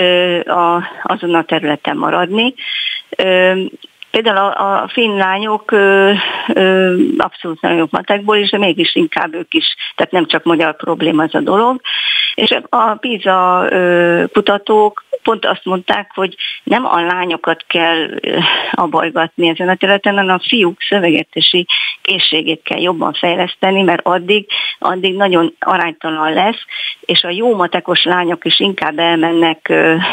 azon a területen maradni. Például a finn lányok abszolút nagyon jók matekból is, de mégis inkább ők is, tehát nem csak magyar probléma ez a dolog. És a PISA kutatók pont azt mondták, hogy nem a lányokat kell abajgatni ezen a területen, hanem a fiúk szövegértési készségét kell jobban fejleszteni, mert addig nagyon aránytalan lesz, és a jó matekos lányok is inkább elmennek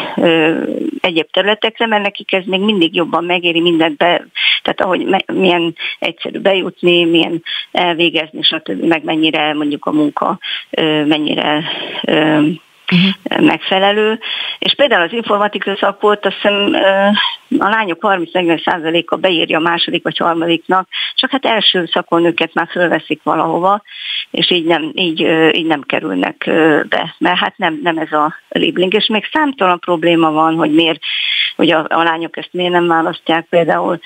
egyéb területekre, mert nekik ez még mindig jobban megéri mindent tehát ahogy milyen egyszerű bejutni, milyen elvégezni, stb. Meg mennyire mondjuk a munka, mennyire megfelelő. És például az informatika szakot, azt hiszem a lányok 30-40%-a beírja a második vagy harmadiknak, csak hát első szakon őket már fölveszik valahova, és így nem kerülnek be, mert hát nem ez a libling. És még számtalan probléma van, hogy a lányok ezt miért nem választják, például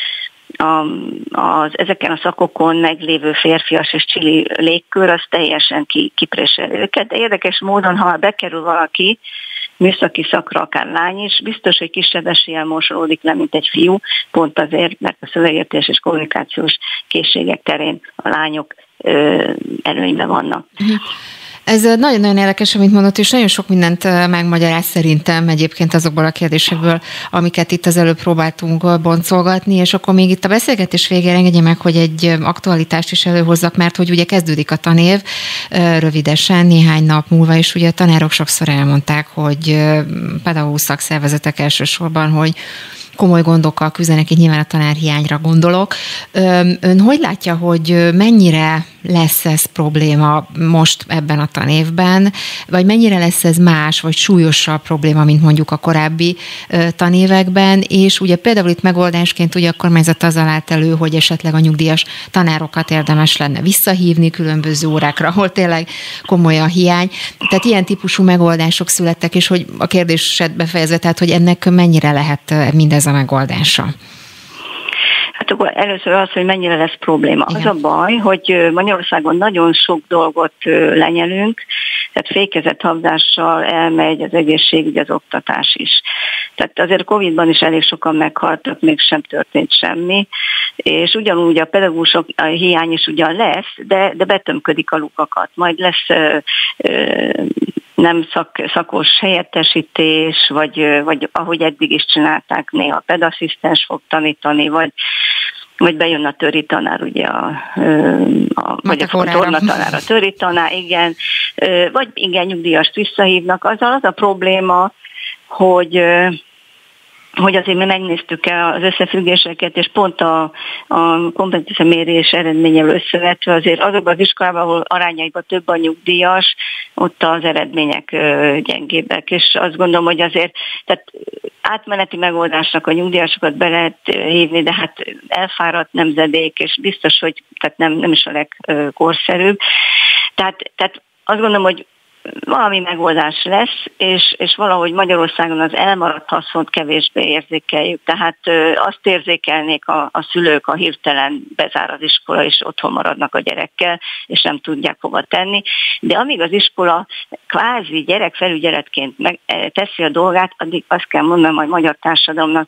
ezeken a szakokon meglévő férfias és csili légkör, az teljesen kipréseli őket, de érdekes módon, ha bekerül valaki műszaki szakra, akár lány is, biztos, hogy kisebb eséllyel mosolódik le, mint egy fiú, pont azért, mert a szövegértés és kommunikációs készségek terén a lányok előnyben vannak. Ez nagyon-nagyon érdekes, amit mondott, és nagyon sok mindent megmagyaráz szerintem egyébként azokból a kérdésekből, amiket itt az előbb próbáltunk boncolgatni, és akkor még itt a beszélgetés végére engedje meg, hogy egy aktualitást is előhozzak, mert hogy ugye kezdődik a tanév rövidesen, néhány nap múlva, és ugye a tanárok sokszor elmondták, hogy pedagógus szakszervezetek elsősorban, hogy komoly gondokkal küzdenek, így nyilván a tanárhiányra gondolok. Ön hogy látja, hogy mennyire lesz ez probléma most ebben a tanévben, vagy mennyire lesz ez más, vagy súlyosabb probléma, mint mondjuk a korábbi tanévekben, és ugye például itt megoldásként ugye a kormányzat azzal állt elő, hogy esetleg a nyugdíjas tanárokat érdemes lenne visszahívni különböző órákra, ahol tényleg komoly a hiány. Tehát ilyen típusú megoldások születtek, és hogy a kérdésed befejezve, tehát hogy ennek mennyire lehet mindez a megoldása? Hát akkor először az, hogy mennyire lesz probléma. Igen. Az a baj, hogy Magyarországon nagyon sok dolgot lenyelünk, tehát fékezett habzással elmegy az egészségügy, az oktatás is. Tehát azért Covid-ban is elég sokan meghaltak, mégsem történt semmi, és ugyanúgy a pedagógusok hiány is ugyan lesz, de betömködik a lukakat. Majd lesz nem szakos helyettesítés, vagy ahogy eddig is csinálták, néha pedasszisztens fog tanítani, vagy bejön a töri tanár, ugye vagy a tornatanár, a töri tanár, igen, vagy igen, nyugdíjast visszahívnak. Azzal az a probléma, hogy azért mi megnéztük az összefüggéseket, és pont a kompetencia mérés eredményével összevetve azért azokban az iskolában, ahol arányaiban több a nyugdíjas, ott az eredmények gyengébbek, és azt gondolom, hogy azért tehát átmeneti megoldásnak a nyugdíjasokat be lehet hívni, de hát elfáradt nemzedék, és biztos, hogy tehát nem is a legkorszerűbb. Tehát azt gondolom, hogy valami megoldás lesz, és valahogy Magyarországon az elmaradt haszont kevésbé érzékeljük. Tehát azt érzékelnék a szülők, ha hirtelen bezár az iskola, és otthon maradnak a gyerekkel, és nem tudják hova tenni. De amíg az iskola kvázi gyerekfelügyeletként teszi a dolgát, addig azt kell mondanom, hogy a magyar társadalomnak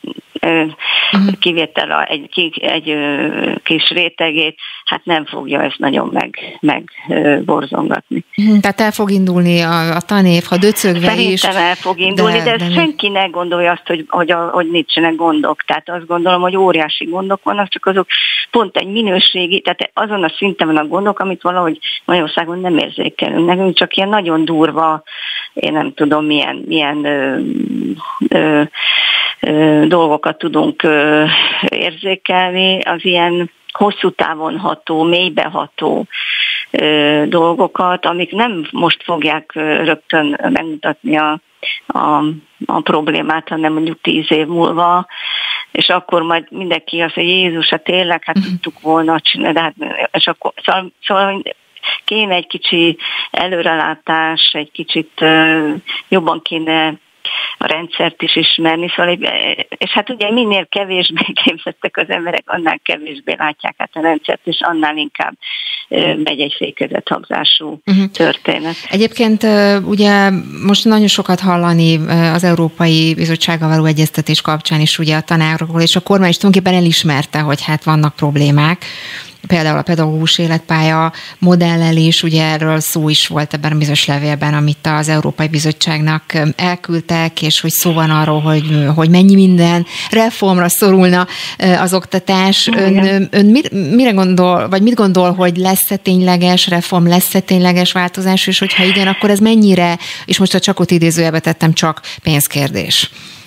kivétel egy kis rétegét, hát nem fogja ezt nagyon megborzongatni. Tehát el fog indulni a tanév, ha döcögve is. Szerintem el fog indulni, de senki ne gondolja azt, hogy nincsenek gondok. Tehát azt gondolom, hogy óriási gondok vannak, csak azok pont egy minőségi, tehát azon a szinten van a gondok, amit valahogy Magyarországon nem érzékelünk. Nekünk csak ilyen nagyon durva, én nem tudom milyen dolgokat tudunk érzékelni, az ilyen hosszú távon ható, mélybeható dolgokat, amik nem most fogják rögtön megmutatni a problémát, hanem mondjuk 10 év múlva, és akkor majd mindenki azt mondja, Jézus, hát tényleg, hát tudtuk volna csinálni, de hát, és akkor, szóval kéne egy kicsi előrelátás, egy kicsit jobban kéne a rendszert is ismerni, szóval, és hát ugye minél kevésbé képzettek az emberek, annál kevésbé látják át a rendszert, és annál inkább megy egy fékezethabzású történet. Egyébként ugye most nagyon sokat hallani az Európai Bizottsággal való egyeztetés kapcsán is ugye a tanárokról, és a kormány is tulajdonképpen elismerte, hogy hát vannak problémák. Például a pedagógus életpálya modellelés, ugye erről szó is volt ebben a bizonyos levélben, amit az Európai Bizottságnak elküldtek, és hogy szó van arról, hogy mennyi minden reformra szorulna az oktatás. Ön mire gondol, vagy mit gondol, hogy lesz-e tényleges reform, lesz-e tényleges változás, és hogyha igen, akkor ez mennyire, és most a csakot idézőjelbe tettem, csak pénzkérdés?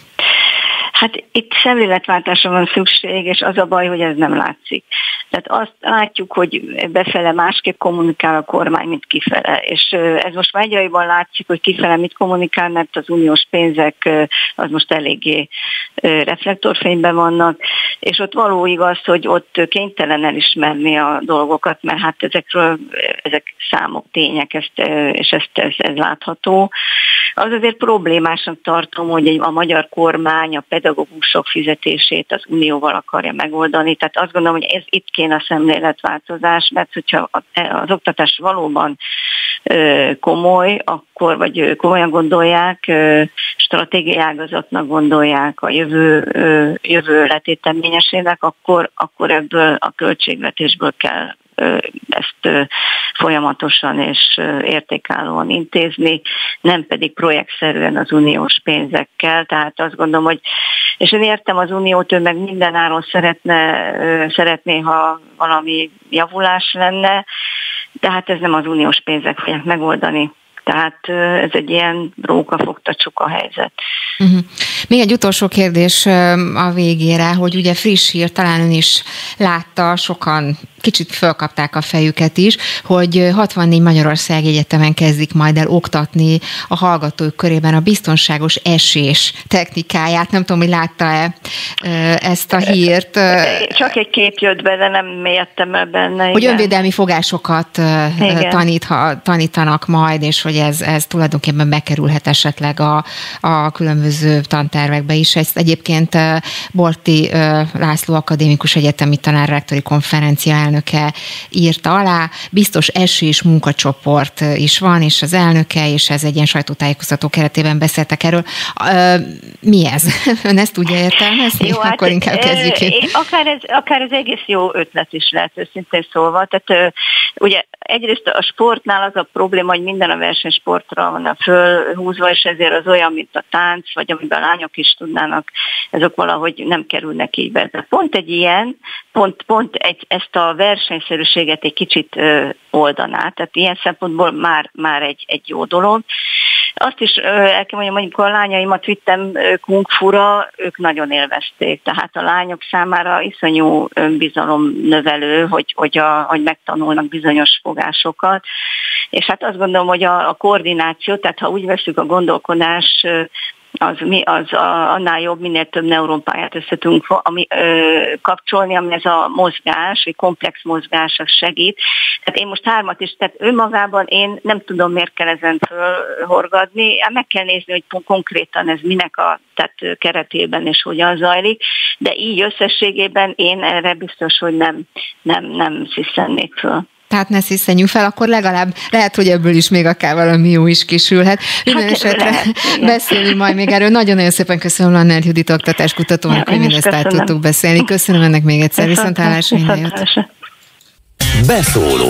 Hát itt szemléletváltásra van szükség, és az a baj, hogy ez nem látszik. Tehát azt látjuk, hogy befele másképp kommunikál a kormány, mint kifele. És ez most már egyre jobban látszik, hogy kifele mit kommunikál, mert az uniós pénzek az most eléggé reflektorfényben vannak, és ott való igaz, hogy ott kénytelen elismerni a dolgokat, mert hát ezek számok, tények, és ez látható. Az azért problémásnak tartom, hogy a magyar kormány a pedagógusok fizetését az unióval akarja megoldani. Tehát azt gondolom, hogy itt kéne a szemléletváltozás, mert hogyha az oktatás valóban komoly, akkor, vagy komolyan gondolják, stratégiai ágazatnak gondolják, a jövő letéteményesének, akkor ebből a költségvetésből kell ezt folyamatosan és értékállóan intézni, nem pedig projektszerűen az uniós pénzekkel. Tehát azt gondolom, hogy, és én értem az uniót, ő meg mindenáron szeretné, ha valami javulás lenne, de hát ez nem az uniós pénzek fogják megoldani. Tehát ez egy ilyen rókafogta csuka helyzet. Még egy utolsó kérdés a végére, hogy ugye friss hír, talán ön is látta, sokan kicsit fölkapták a fejüket is, hogy 64 Magyarországi Egyetemen kezdik majd el oktatni a hallgatók körében a biztonságos esés technikáját. Nem tudom, hogy látta-e ezt a hírt. Csak egy kép jött be, de nem mélyedtem el benne. Hogy önvédelmi fogásokat tanítanak majd, és hogy ez tulajdonképpen bekerülhet esetleg a különböző tantervekbe is. Ezt egyébként Borti László akadémikus egyetemi tanár rektori konferencia elnöke írta alá. Biztos esés munkacsoport is van, és az elnöke, és ez egy ilyen sajtótájékoztató keretében beszéltek erről. Mi ez? Ön ezt tudja értelmezni? Jó, akkor inkább kezdjük én. Akár ez egész jó ötlet is lehet, őszintén szólva. Tehát ugye egyrészt a sportnál az a probléma, hogy minden a versenysportra van fölhúzva, és ezért az olyan, mint a tánc, vagy amiben a lányok is tudnának, ezek valahogy nem kerülnek így be. De pont egy ilyen, ezt a versenyszerűséget egy kicsit oldaná, tehát ilyen szempontból már egy jó dolog. Azt is el kell mondjam, amikor a lányaimat vittem kung fura, ők nagyon élvezték, tehát a lányok számára iszonyú önbizalom növelő, hogy megtanulnak bizonyos fogásokat, és hát azt gondolom, hogy a koordináció, tehát ha úgy veszük a gondolkodás annál jobb, minél több neuronpályát össze tudunk kapcsolni, ami ez a mozgás, vagy komplex mozgás, az segít. Tehát én most 3 is, tehát önmagában én nem tudom, miért kell ezen fölhorgadni. Meg kell nézni, hogy konkrétan ez minek a keretében és hogyan zajlik, de így összességében én erre biztos, hogy nem sziszennék föl. Tehát ne sziszenjünk fel, akkor legalább lehet, hogy ebből is még akár valami jó is kisülhet. Minden esetre beszélünk majd még erről. Nagyon-nagyon szépen köszönöm Lanner Judit oktatáskutatónak, hogy mindezt át tudtuk beszélni. Köszönöm ennek még egyszer. Viszontlátásra, minden jót. Beszóló.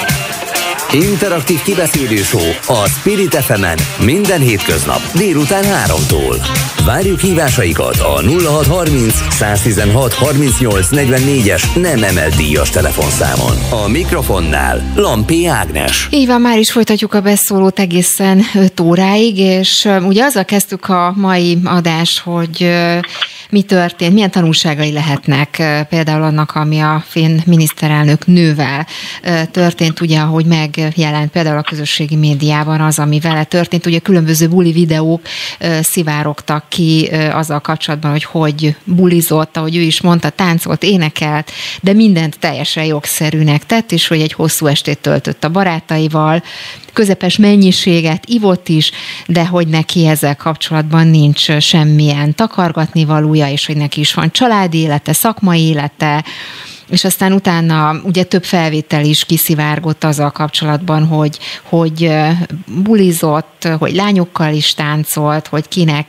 Interaktív kibeszélő show a Spirit FM-en minden hétköznap délután 3-tól. Várjuk hívásaikat a 0630 116 38 44-es nem emelt díjas telefonszámon. A mikrofonnál Lampi Ágnes. Így van, már is folytatjuk a beszólót egészen 5 óráig, és ugye azzal kezdtük a mai adást, hogy mi történt, milyen tanulságai lehetnek például annak, ami a finn miniszterelnök nővel történt, ugye, ahogy megjelent például a közösségi médiában az, ami vele történt. Ugye különböző buli videók szivárogtak ki azzal kapcsolatban, hogy bulizott, ahogy ő is mondta, táncolt, énekelt, de mindent teljesen jogszerűnek tett, és hogy egy hosszú estét töltött a barátaival, közepes mennyiséget ivott is, de hogy neki ezzel kapcsolatban nincs semmilyen takargatnivalója, és hogy neki is van családi élete, szakmai élete, és aztán utána ugye több felvétel is kiszivárgott azzal kapcsolatban, hogy bulizott, hogy lányokkal is táncolt, hogy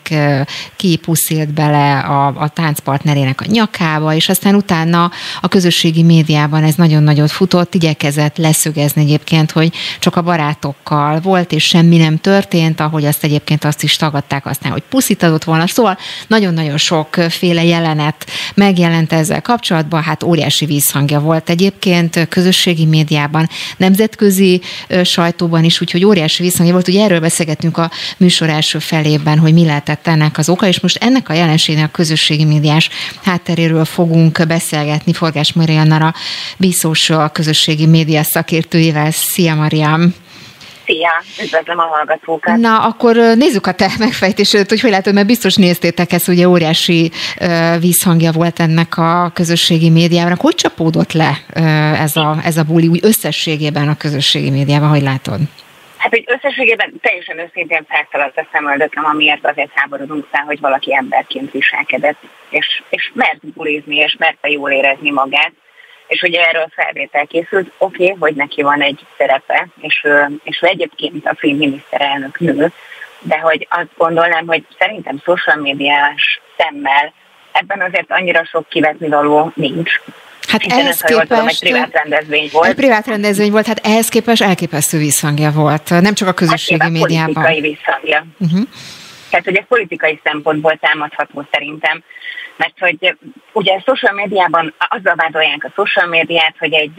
ki puszilt bele a táncpartnerének a nyakába, és aztán utána a közösségi médiában ez nagyon nagyot futott, igyekezett leszögezni egyébként, hogy csak a barátokkal volt, és semmi nem történt, ahogy azt egyébként azt is tagadták aztán, hogy puszit adott volna. Szóval nagyon-nagyon sokféle jelenet megjelent ezzel kapcsolatban, hát óriási vízhangja volt egyébként közösségi médiában, nemzetközi sajtóban is, úgyhogy óriási vízhangja volt. Ugye erről beszélgettünk a műsor első felében, hogy mi lehetett ennek az oka, és most ennek a jelenségnek a közösségi médiás hátteréről fogunk beszélgetni Forgás Mariannal, a B-Social közösségi média szakértőjével. Szia, Mariam! Szia, üdvözlöm a hallgatókat. Na, akkor nézzük a te megfejtésedet, hogy látod, mert biztos néztétek ezt, ugye óriási vízhangja volt ennek a közösségi médiában. Hogy csapódott le ez a buli úgy összességében a közösségi médiában, hogy látod? Hát, hogy összességében teljesen őszintén felszaladt a szemöldököm, amiért azért háborodunk fel, hogy valaki emberként viselkedett, és mert bulizni, és mert jól érezni magát. És ugye erről felvétel készült, oké, hogy neki van egy szerepe, és ő egyébként a finn miniszterelnök nő, de hogy azt gondolnám, hogy szerintem social médiás szemmel ebben azért annyira sok kivetnivaló nincs. Hát ehhez képest egy privát rendezvény volt. Egy privát rendezvény volt, hát ehhez képest elképesztő vízhangja volt, nem csak a közösségi médiában. Politikai vízhangja. Tehát, hogy ez politikai szempontból támadható szerintem, mert hogy ugye a social médiában azzal vádolják a social médiát, hogy egy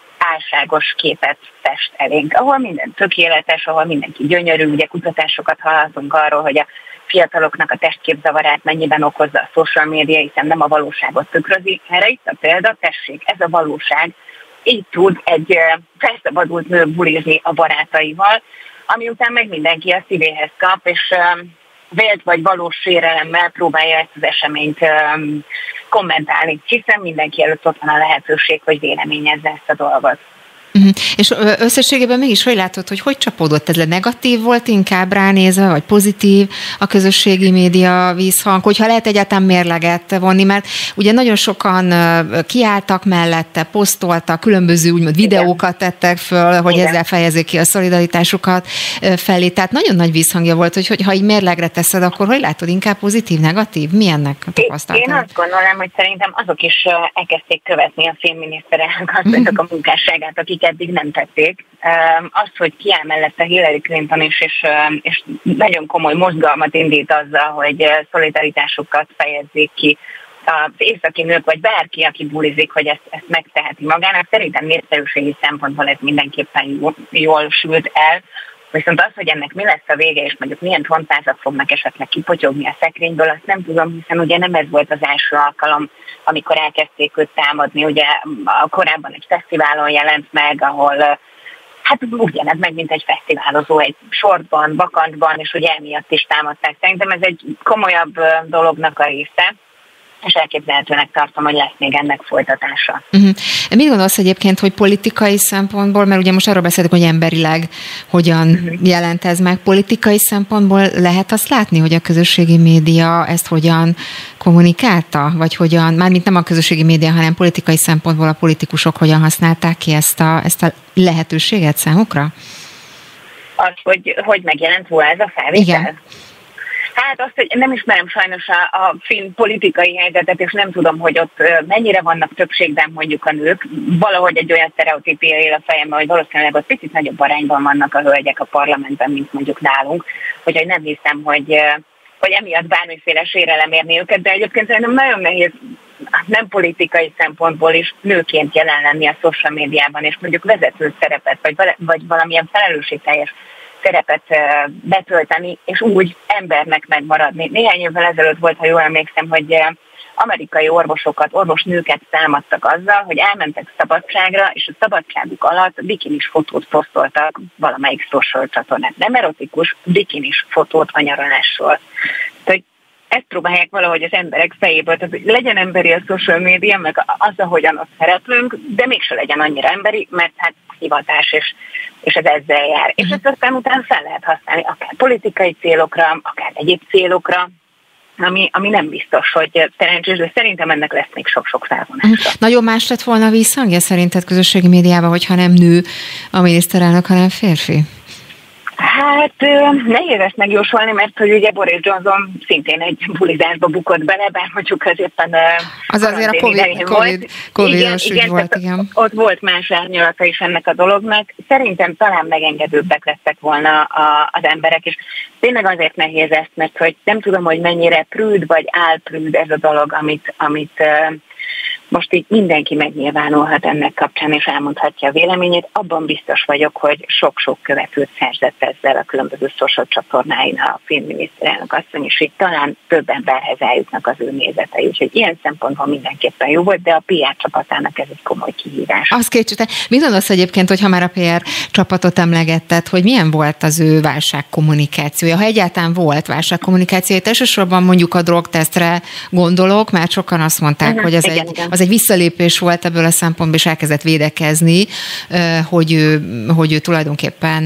álságos képet fest elénk, ahol minden tökéletes, ahol mindenki gyönyörű, ugye kutatásokat hallhatunk arról, hogy a fiataloknak a testképzavarát mennyiben okozza a social média, hiszen nem a valóságot tükrözi. Erre itt a példa, tessék, ez a valóság. Így tud egy felszabadult nő bulizni a barátaival, ami után meg mindenki a szívéhez kap, és vélt vagy valós sérelemmel próbálja ezt az eseményt kommentálni, hiszen mindenki előtt ott van a lehetőség, hogy véleményezze ezt a dolgot. És összességében mégis hogy látod, hogy csapódott ez le? Negatív volt inkább ránézve, vagy pozitív a közösségi média vízhang? Hogyha lehet egyáltalán mérleget vonni, mert ugye nagyon sokan kiálltak mellette, posztoltak, különböző úgymond videókat tettek föl, hogy ezzel fejezik ki a szolidaritásukat felé. Tehát nagyon nagy vízhangja volt, hogy ha így mérlegre teszed, akkor hogy látod, inkább pozitív, negatív? Milyennek a tapasztalatod? Én azt gondolom, hogy szerintem azok is elkezdték követni a finn miniszterelnök asszonynak a munkásságát, akik eddig nem tették. Az, hogy kiáll mellette Hillary Clinton is, és nagyon komoly mozgalmat indít azzal, hogy szolidaritásukat fejezzék ki az északi nők, vagy bárki, aki bulizik, hogy ezt megteheti magának. Szerintem népszerűségi szempontból ez mindenképpen jól sült el. Viszont az, hogy ennek mi lesz a vége, és mondjuk milyen csontázak fognak esetleg kipotyogni a szekrényből, azt nem tudom, hiszen ugye nem ez volt az első alkalom, amikor elkezdték őt támadni. Ugye korábban egy fesztiválon jelent meg, ahol hát úgy jelent meg, mint egy fesztiválozó, egy sortban, vakantban, és hogy emiatt is támadták. Szerintem ez egy komolyabb dolognak a része, és elképzelhetőnek tartom, hogy lesz még ennek folytatása. Mit gondolsz egyébként, hogy politikai szempontból, mert ugye most arról beszéltük, hogy emberileg hogyan jelent ez meg, politikai szempontból lehet azt látni, hogy a közösségi média ezt hogyan kommunikálta, vagy hogyan, mármint nem a közösségi média, hanem politikai szempontból a politikusok hogyan használták ki ezt a lehetőséget számukra? Az, hogy megjelent volna ez a felvétel? Igen. Hát azt, hogy nem ismerem sajnos a finn politikai helyzetet, és nem tudom, hogy ott mennyire vannak többségben mondjuk a nők. Valahogy egy olyan sztereotípia él a fejemben, hogy valószínűleg ott picit nagyobb arányban vannak a hölgyek a parlamentben, mint mondjuk nálunk. Úgyhogy nem hiszem, hogy emiatt bármiféle sérelem érni őket, de egyébként szerintem nagyon nehéz nem politikai szempontból is nőként jelen lenni a social médiában, és mondjuk vezető szerepet, vagy valamilyen felelősségteljes szerepet betölteni, és úgy embernek megmaradni. Néhány évvel ezelőtt volt, ha jól emlékszem, hogy amerikai orvosnőket támadtak azzal, hogy elmentek szabadságra, és a szabadságuk alatt bikinis fotót posztoltak valamelyik social csatornán. Nem erotikus, bikinis fotót a nyaralásról. Tehát ezt próbálják valahogy az emberek fejéből, tehát legyen emberi a social média, meg az, ahogyan ott szereplünk, de mégse legyen annyira emberi, mert hát hivatás, és ez ezzel jár. És ezt aztán utána fel lehet használni akár politikai célokra, akár egyéb célokra, ami nem biztos, hogy szerencsés, de szerintem ennek lesz még sok-sok felvonása. Nagyon más lett volna a visszhangja szerinted közösségi médiában, hogyha nem nő a miniszterelnök, hanem férfi? Hát nehéz ezt megjósolni, mert hogy ugye Boris Johnson szintén egy bulizásba bukott bele, bár mondjuk az éppen az azért a Covid-os ügy volt, igen. Ott volt más árnyalata is ennek a dolognak. Szerintem talán megengedőbbek lettek volna az emberek, és tényleg azért nehéz ezt, mert hogy nem tudom, hogy mennyire prűd vagy álprűd ez a dolog, amit most így mindenki megnyilvánulhat ennek kapcsán, és elmondhatja a véleményét. Abban biztos vagyok, hogy sok-sok követőt szerzett ezzel a különböző social csatornáin a finn miniszterelnök asszony, és így talán több emberhez eljutnak az ő nézetei. Úgyhogy ilyen szempontból mindenképpen jó volt, de a PR csapatának ez egy komoly kihívás. Azt kétségtelen. Mit gondolsz egyébként, hogy ha már a PR csapatot emlegetted, hogy milyen volt az ő válságkommunikációja? Ha egyáltalán volt válságkommunikációja, elsősorban mondjuk a drogtesztre gondolok, mert sokan azt mondták, hogy az egy visszalépés volt ebből a szempontból, és elkezdett védekezni, hogy ő tulajdonképpen,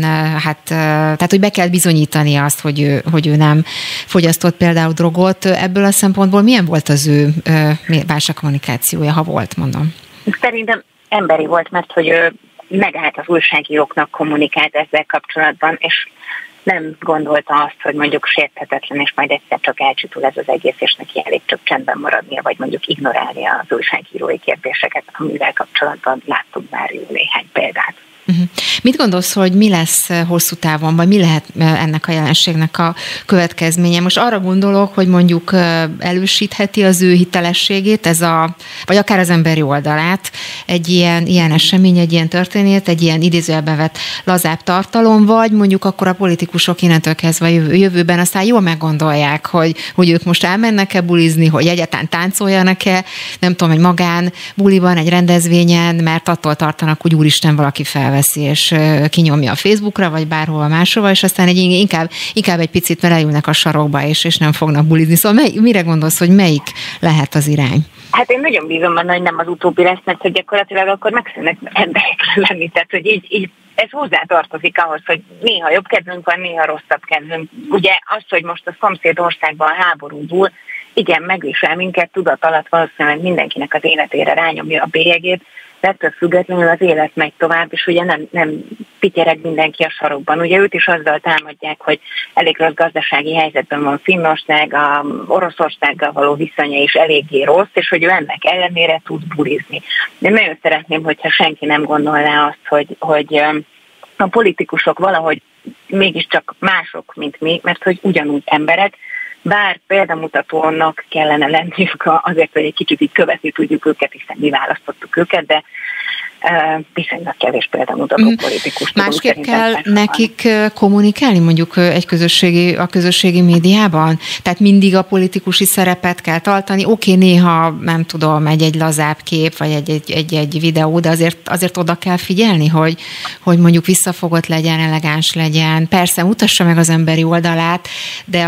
tehát hogy be kell bizonyítani azt, hogy ő nem fogyasztott például drogot. Ebből a szempontból milyen volt az ő válságkommunikációja, ha volt, mondom? Szerintem emberi volt, mert hogy ő megállt az újságíróknak, kommunikált ezzel kapcsolatban, és nem gondolta azt, hogy mondjuk sérthetetlen, és majd egyszer csak elcsitul ez az egész, és neki elég csak csendben maradnia, vagy mondjuk ignorálnia az újságírói kérdéseket, amivel kapcsolatban láttunk már néhány példát. Mit gondolsz, hogy mi lesz hosszú távon, vagy mi lehet ennek a jelenségnek a következménye? Most arra gondolok, hogy mondjuk elősítheti az ő hitelességét, vagy akár az emberi oldalát egy ilyen esemény, egy ilyen történet, egy ilyen idézőjelben vett lazább tartalom, vagy mondjuk akkor a politikusok innentől kezdve jövőben aztán jól meggondolják, hogy ők most elmennek-e bulizni, hogy egyáltalán táncoljanak-e, nem tudom, egy magán buliban, egy rendezvényen, mert attól tartanak, hogy úristen, valaki felveszi és kinyomja a Facebookra, vagy bárhova máshova, és aztán inkább egy picit leülnek a sarokba, és nem fognak bulizni. Szóval mire gondolsz, hogy melyik lehet az irány? Hát én nagyon bízom benne, hogy nem az utóbbi lesz, mert hogy gyakorlatilag akkor megszűnnek emberek lenni. Tehát, hogy így ez hozzátartozik ahhoz, hogy néha jobb kedvünk van, néha rosszabb kedvünk. Ugye az, hogy most a szomszéd országban háború dúl, igen, megvisel minket, tudat alatt valószínűleg mindenkinek az életére rányomja a bélyegét, de ettől függetlenül az élet megy tovább, és ugye nem pityereg mindenki a sarokban. Ugye őt is azzal támadják, hogy elég rossz gazdasági helyzetben van Finnország, a Oroszországgal való viszonya is eléggé rossz, és hogy ő ennek ellenére tud bulizni. De nagyon szeretném, hogyha senki nem gondolná azt, hogy a politikusok valahogy mégiscsak mások, mint mi, mert hogy ugyanúgy emberek, bár példamutatónak kellene lenniük azért, hogy egy kicsit így követni tudjuk őket, hiszen mi választottuk őket, de viszonylag kevés példamutató politikus. Másképp kell nekik kommunikálni mondjuk a közösségi médiában? Tehát mindig a politikusi szerepet kell tartani. Oké, néha nem tudom, egy lazább kép, vagy egy videó, de azért oda kell figyelni, hogy mondjuk visszafogott legyen, elegáns legyen. Persze mutassa meg az emberi oldalát, de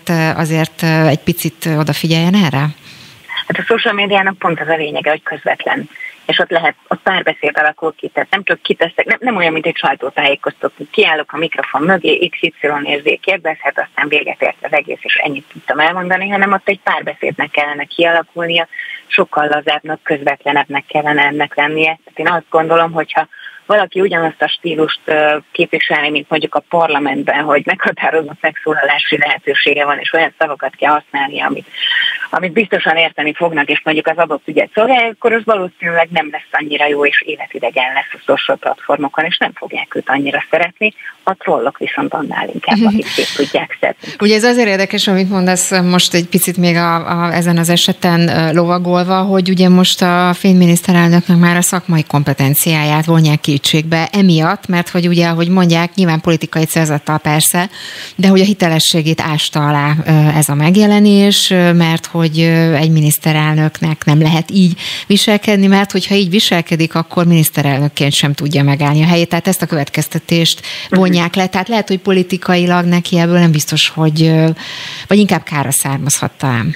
azért egy picit odafigyeljen erre? Hát a social médiának pont az a lényege, hogy közvetlen. És ott párbeszéd alakul ki, tehát nem csak kiteszek, nem olyan, mint egy sajtótájékoztató. Kiállok a mikrofon mögé, XY kérdezhet, aztán véget ért az egész, és ennyit tudtam elmondani, hanem ott egy párbeszédnek kellene kialakulnia, sokkal lazábbnak, közvetlenebbnek kellene ennek lennie. Tehát én azt gondolom, hogyha valaki ugyanazt a stílust képviselni, mint mondjuk a parlamentben, hogy meghatározott megszólalási lehetősége van, és olyan szavakat kell használni, amit biztosan érteni fognak, és mondjuk az adott ügyet szolgálja, akkor az valószínűleg nem lesz annyira jó, és életidegen lesz a social platformokon, és nem fogják őt annyira szeretni. A trollok viszont annál inkább, akik szét tudják szedni. Ugye ez azért érdekes, amit mondasz most egy picit még ezen az eseten lovagolva, hogy ugye most a fényminiszterelnöknek már a szakmai kompetenciáját vonják kétségbe emiatt, mert hogy ugye, ahogy mondják, nyilván politikai célzattal persze, de hogy a hitelességét ásta alá ez a megjelenés, mert hogy egy miniszterelnöknek nem lehet így viselkedni, mert hogyha így viselkedik, akkor miniszterelnökként sem tudja megállni a helyét. Tehát ezt a következtetést vonják le. Tehát lehet, hogy politikailag neki ebből nem biztos, vagy inkább kára származhat talán.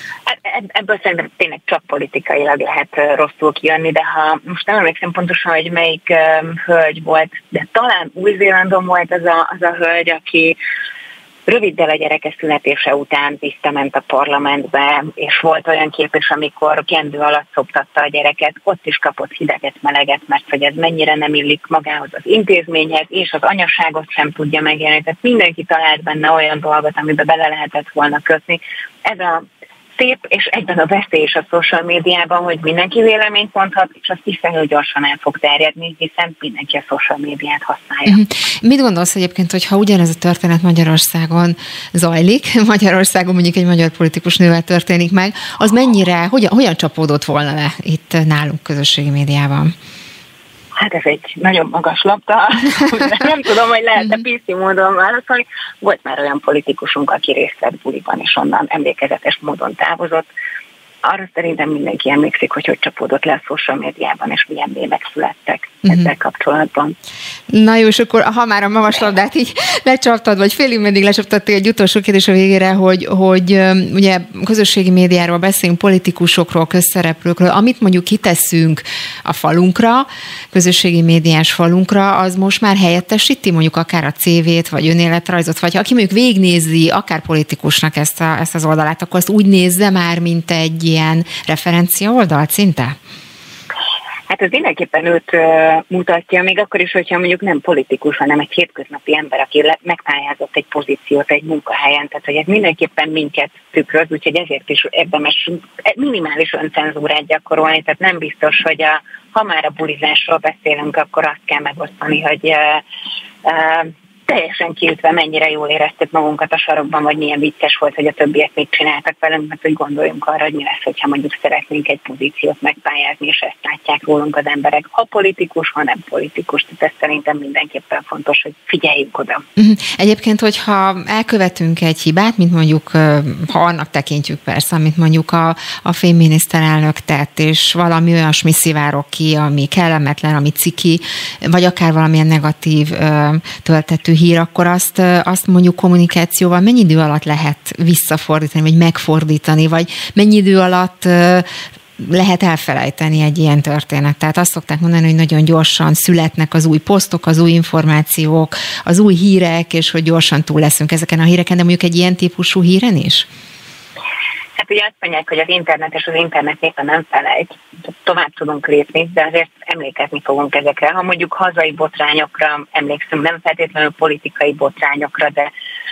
Ebből szerintem tényleg csak politikailag lehet rosszul kijönni, de ha most nem emlékszem pontosan, hogy melyik hölgy volt, de talán Új-Zélandon volt az a hölgy, aki röviddel a gyereke születése után visszament a parlamentbe, és volt olyan kép is, amikor kendő alatt szoptatta a gyereket, ott is kapott hideget, meleget, mert hogy ez mennyire nem illik magához az intézményhez, és az anyaságot sem tudja megélni. Tehát mindenki talált benne olyan dolgot, amiben bele lehetett volna kötni. Ez a szép, és egyben a veszély is a social médiában, hogy mindenki véleményt mondhat, és azt hiszem, gyorsan el fog terjedni, hiszen mindenki a social médiát használja. Mit gondolsz egyébként, hogy ha ugyanez a történet Magyarországon zajlik, Magyarországon mondjuk egy magyar politikus nővel történik meg, az mennyire, hogyan csapódott volna le itt nálunk közösségi médiában? Hát ez egy nagyon magas labda, nem tudom, hogy lehet-e PC módon válaszolni. Volt már olyan politikusunk, aki részt vett buliban, és onnan emlékezetes módon távozott. Arra szerintem mindenki emlékszik, hogy csapódott le a social médiában, és milyen mémek születtek ezzel kapcsolatban. Na jó, és akkor ha már a magas labdát így lecsaptad, vagy félig meddig lecsaptad, egy utolsó kérdés a végére, hogy ugye közösségi médiáról beszélünk, politikusokról, közszereplőkről, amit mondjuk kiteszünk a falunkra, közösségi médiás falunkra, az most már helyettesíti mondjuk akár a CV-t, vagy önéletrajzot, vagy aki mondjuk végignézi akár politikusnak ezt az oldalát, akkor azt úgy nézze már, mint egy ilyen referencia oldalt szinte? Hát ez mindenképpen őt mutatja, még akkor is, hogyha mondjuk nem politikus, hanem egy hétköznapi ember, aki megpályázott egy pozíciót egy munkahelyen, tehát hogy ez mindenképpen minket tükröz, úgyhogy ezért is érdemes minimális öncenzúrát gyakorolni, tehát nem biztos, hogy ha már a bulizásról beszélünk, akkor azt kell megosztani, hogy teljesen kiütve mennyire jól éreztük magunkat a sarokban, vagy milyen vicces volt, hogy a többiek mit csináltak velünk, mert hogy gondoljunk arra, hogy mi lesz, hogyha mondjuk szeretnénk egy pozíciót megpályázni, és ezt látják rólunk az emberek, ha politikus, ha nem politikus. Tehát ez szerintem mindenképpen fontos, hogy figyeljünk oda. Egyébként, hogyha elkövetünk egy hibát, mint mondjuk, ha annak tekintjük persze, amit mondjuk a fényminiszterelnök tett, és valami olyasmi szivárok ki, ami kellemetlen, ami ciki, vagy akár valamilyen negatív töltetű hír, akkor azt mondjuk kommunikációval mennyi idő alatt lehet visszafordítani, vagy megfordítani, vagy mennyi idő alatt lehet elfelejteni egy ilyen történet. Tehát azt szokták mondani, hogy nagyon gyorsan születnek az új posztok, az új információk, az új hírek, és hogy gyorsan túl leszünk ezeken a híreken, de mondjuk egy ilyen típusú híren is? Hát ugye azt mondják, hogy az internet és az internet éppen nem felejt, tovább tudunk lépni, de azért emlékezni fogunk ezekre. Ha mondjuk hazai botrányokra emlékszünk, nem feltétlenül politikai botrányokra, de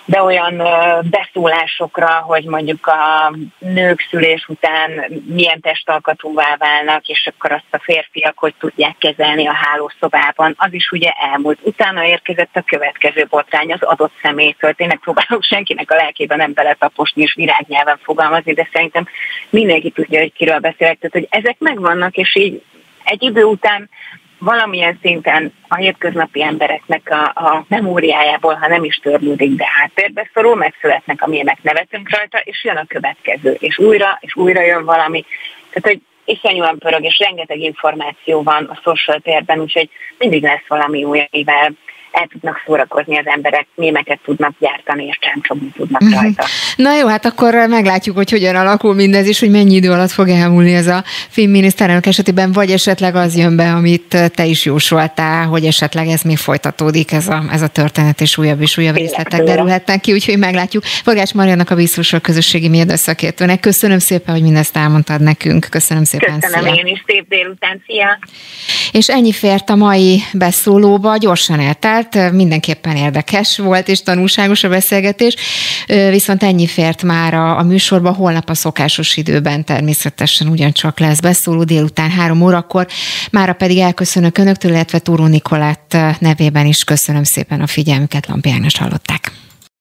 de olyan beszólásokra, hogy mondjuk a nők szülés után milyen testalkatúvá válnak, és akkor azt a férfiak hogy tudják kezelni a hálószobában, az is ugye elmúlt. Utána érkezett a következő botrány az adott személytől. Tényleg próbálok senkinek a lelkében nem beletaposni és virágnyelven fogalmazni, de szerintem mindenki tudja, hogy kiről beszélek. Tehát, hogy ezek megvannak, és így egy idő után valamilyen szinten a hétköznapi embereknek a memóriájából, ha nem is törlődik, de háttérbe szorul, megszületnek a mémek, nevetünk rajta, és jön a következő, és újra jön valami. Tehát, hogy iszonyúan pörög, és rengeteg információ van a social térben, úgyhogy mindig lesz valami új, amivel el tudnak szórakozni az emberek, mémeket tudnak gyártani, és csámcsogni tudnak rajta. Na jó, hát akkor meglátjuk, hogy hogyan alakul mindez, és hogy mennyi idő alatt fog elmúlni ez a finn miniszterelnök esetében, vagy esetleg az jön be, amit te is jósoltál, hogy esetleg ez még folytatódik, ez a történet, és újabb részletek derülhetnek ki, úgyhogy meglátjuk. Forgács Mariannak, a Biztosról közösségi média szakértőnek. Köszönöm szépen, hogy mindezt elmondtad nekünk. Köszönöm szépen. Köszönöm én is, szép délután, szia! És ennyi fért a mai beszólóba, gyorsan eltelt, mindenképpen érdekes volt és tanulságos a beszélgetés, viszont ennyi fért már a műsorba, holnap a szokásos időben természetesen ugyancsak lesz beszóló délután 3 órakor, mára pedig elköszönök önöktől, illetve Tóró Nikolett nevében is köszönöm szépen a figyelmüket, Lampi Ágnest hallották.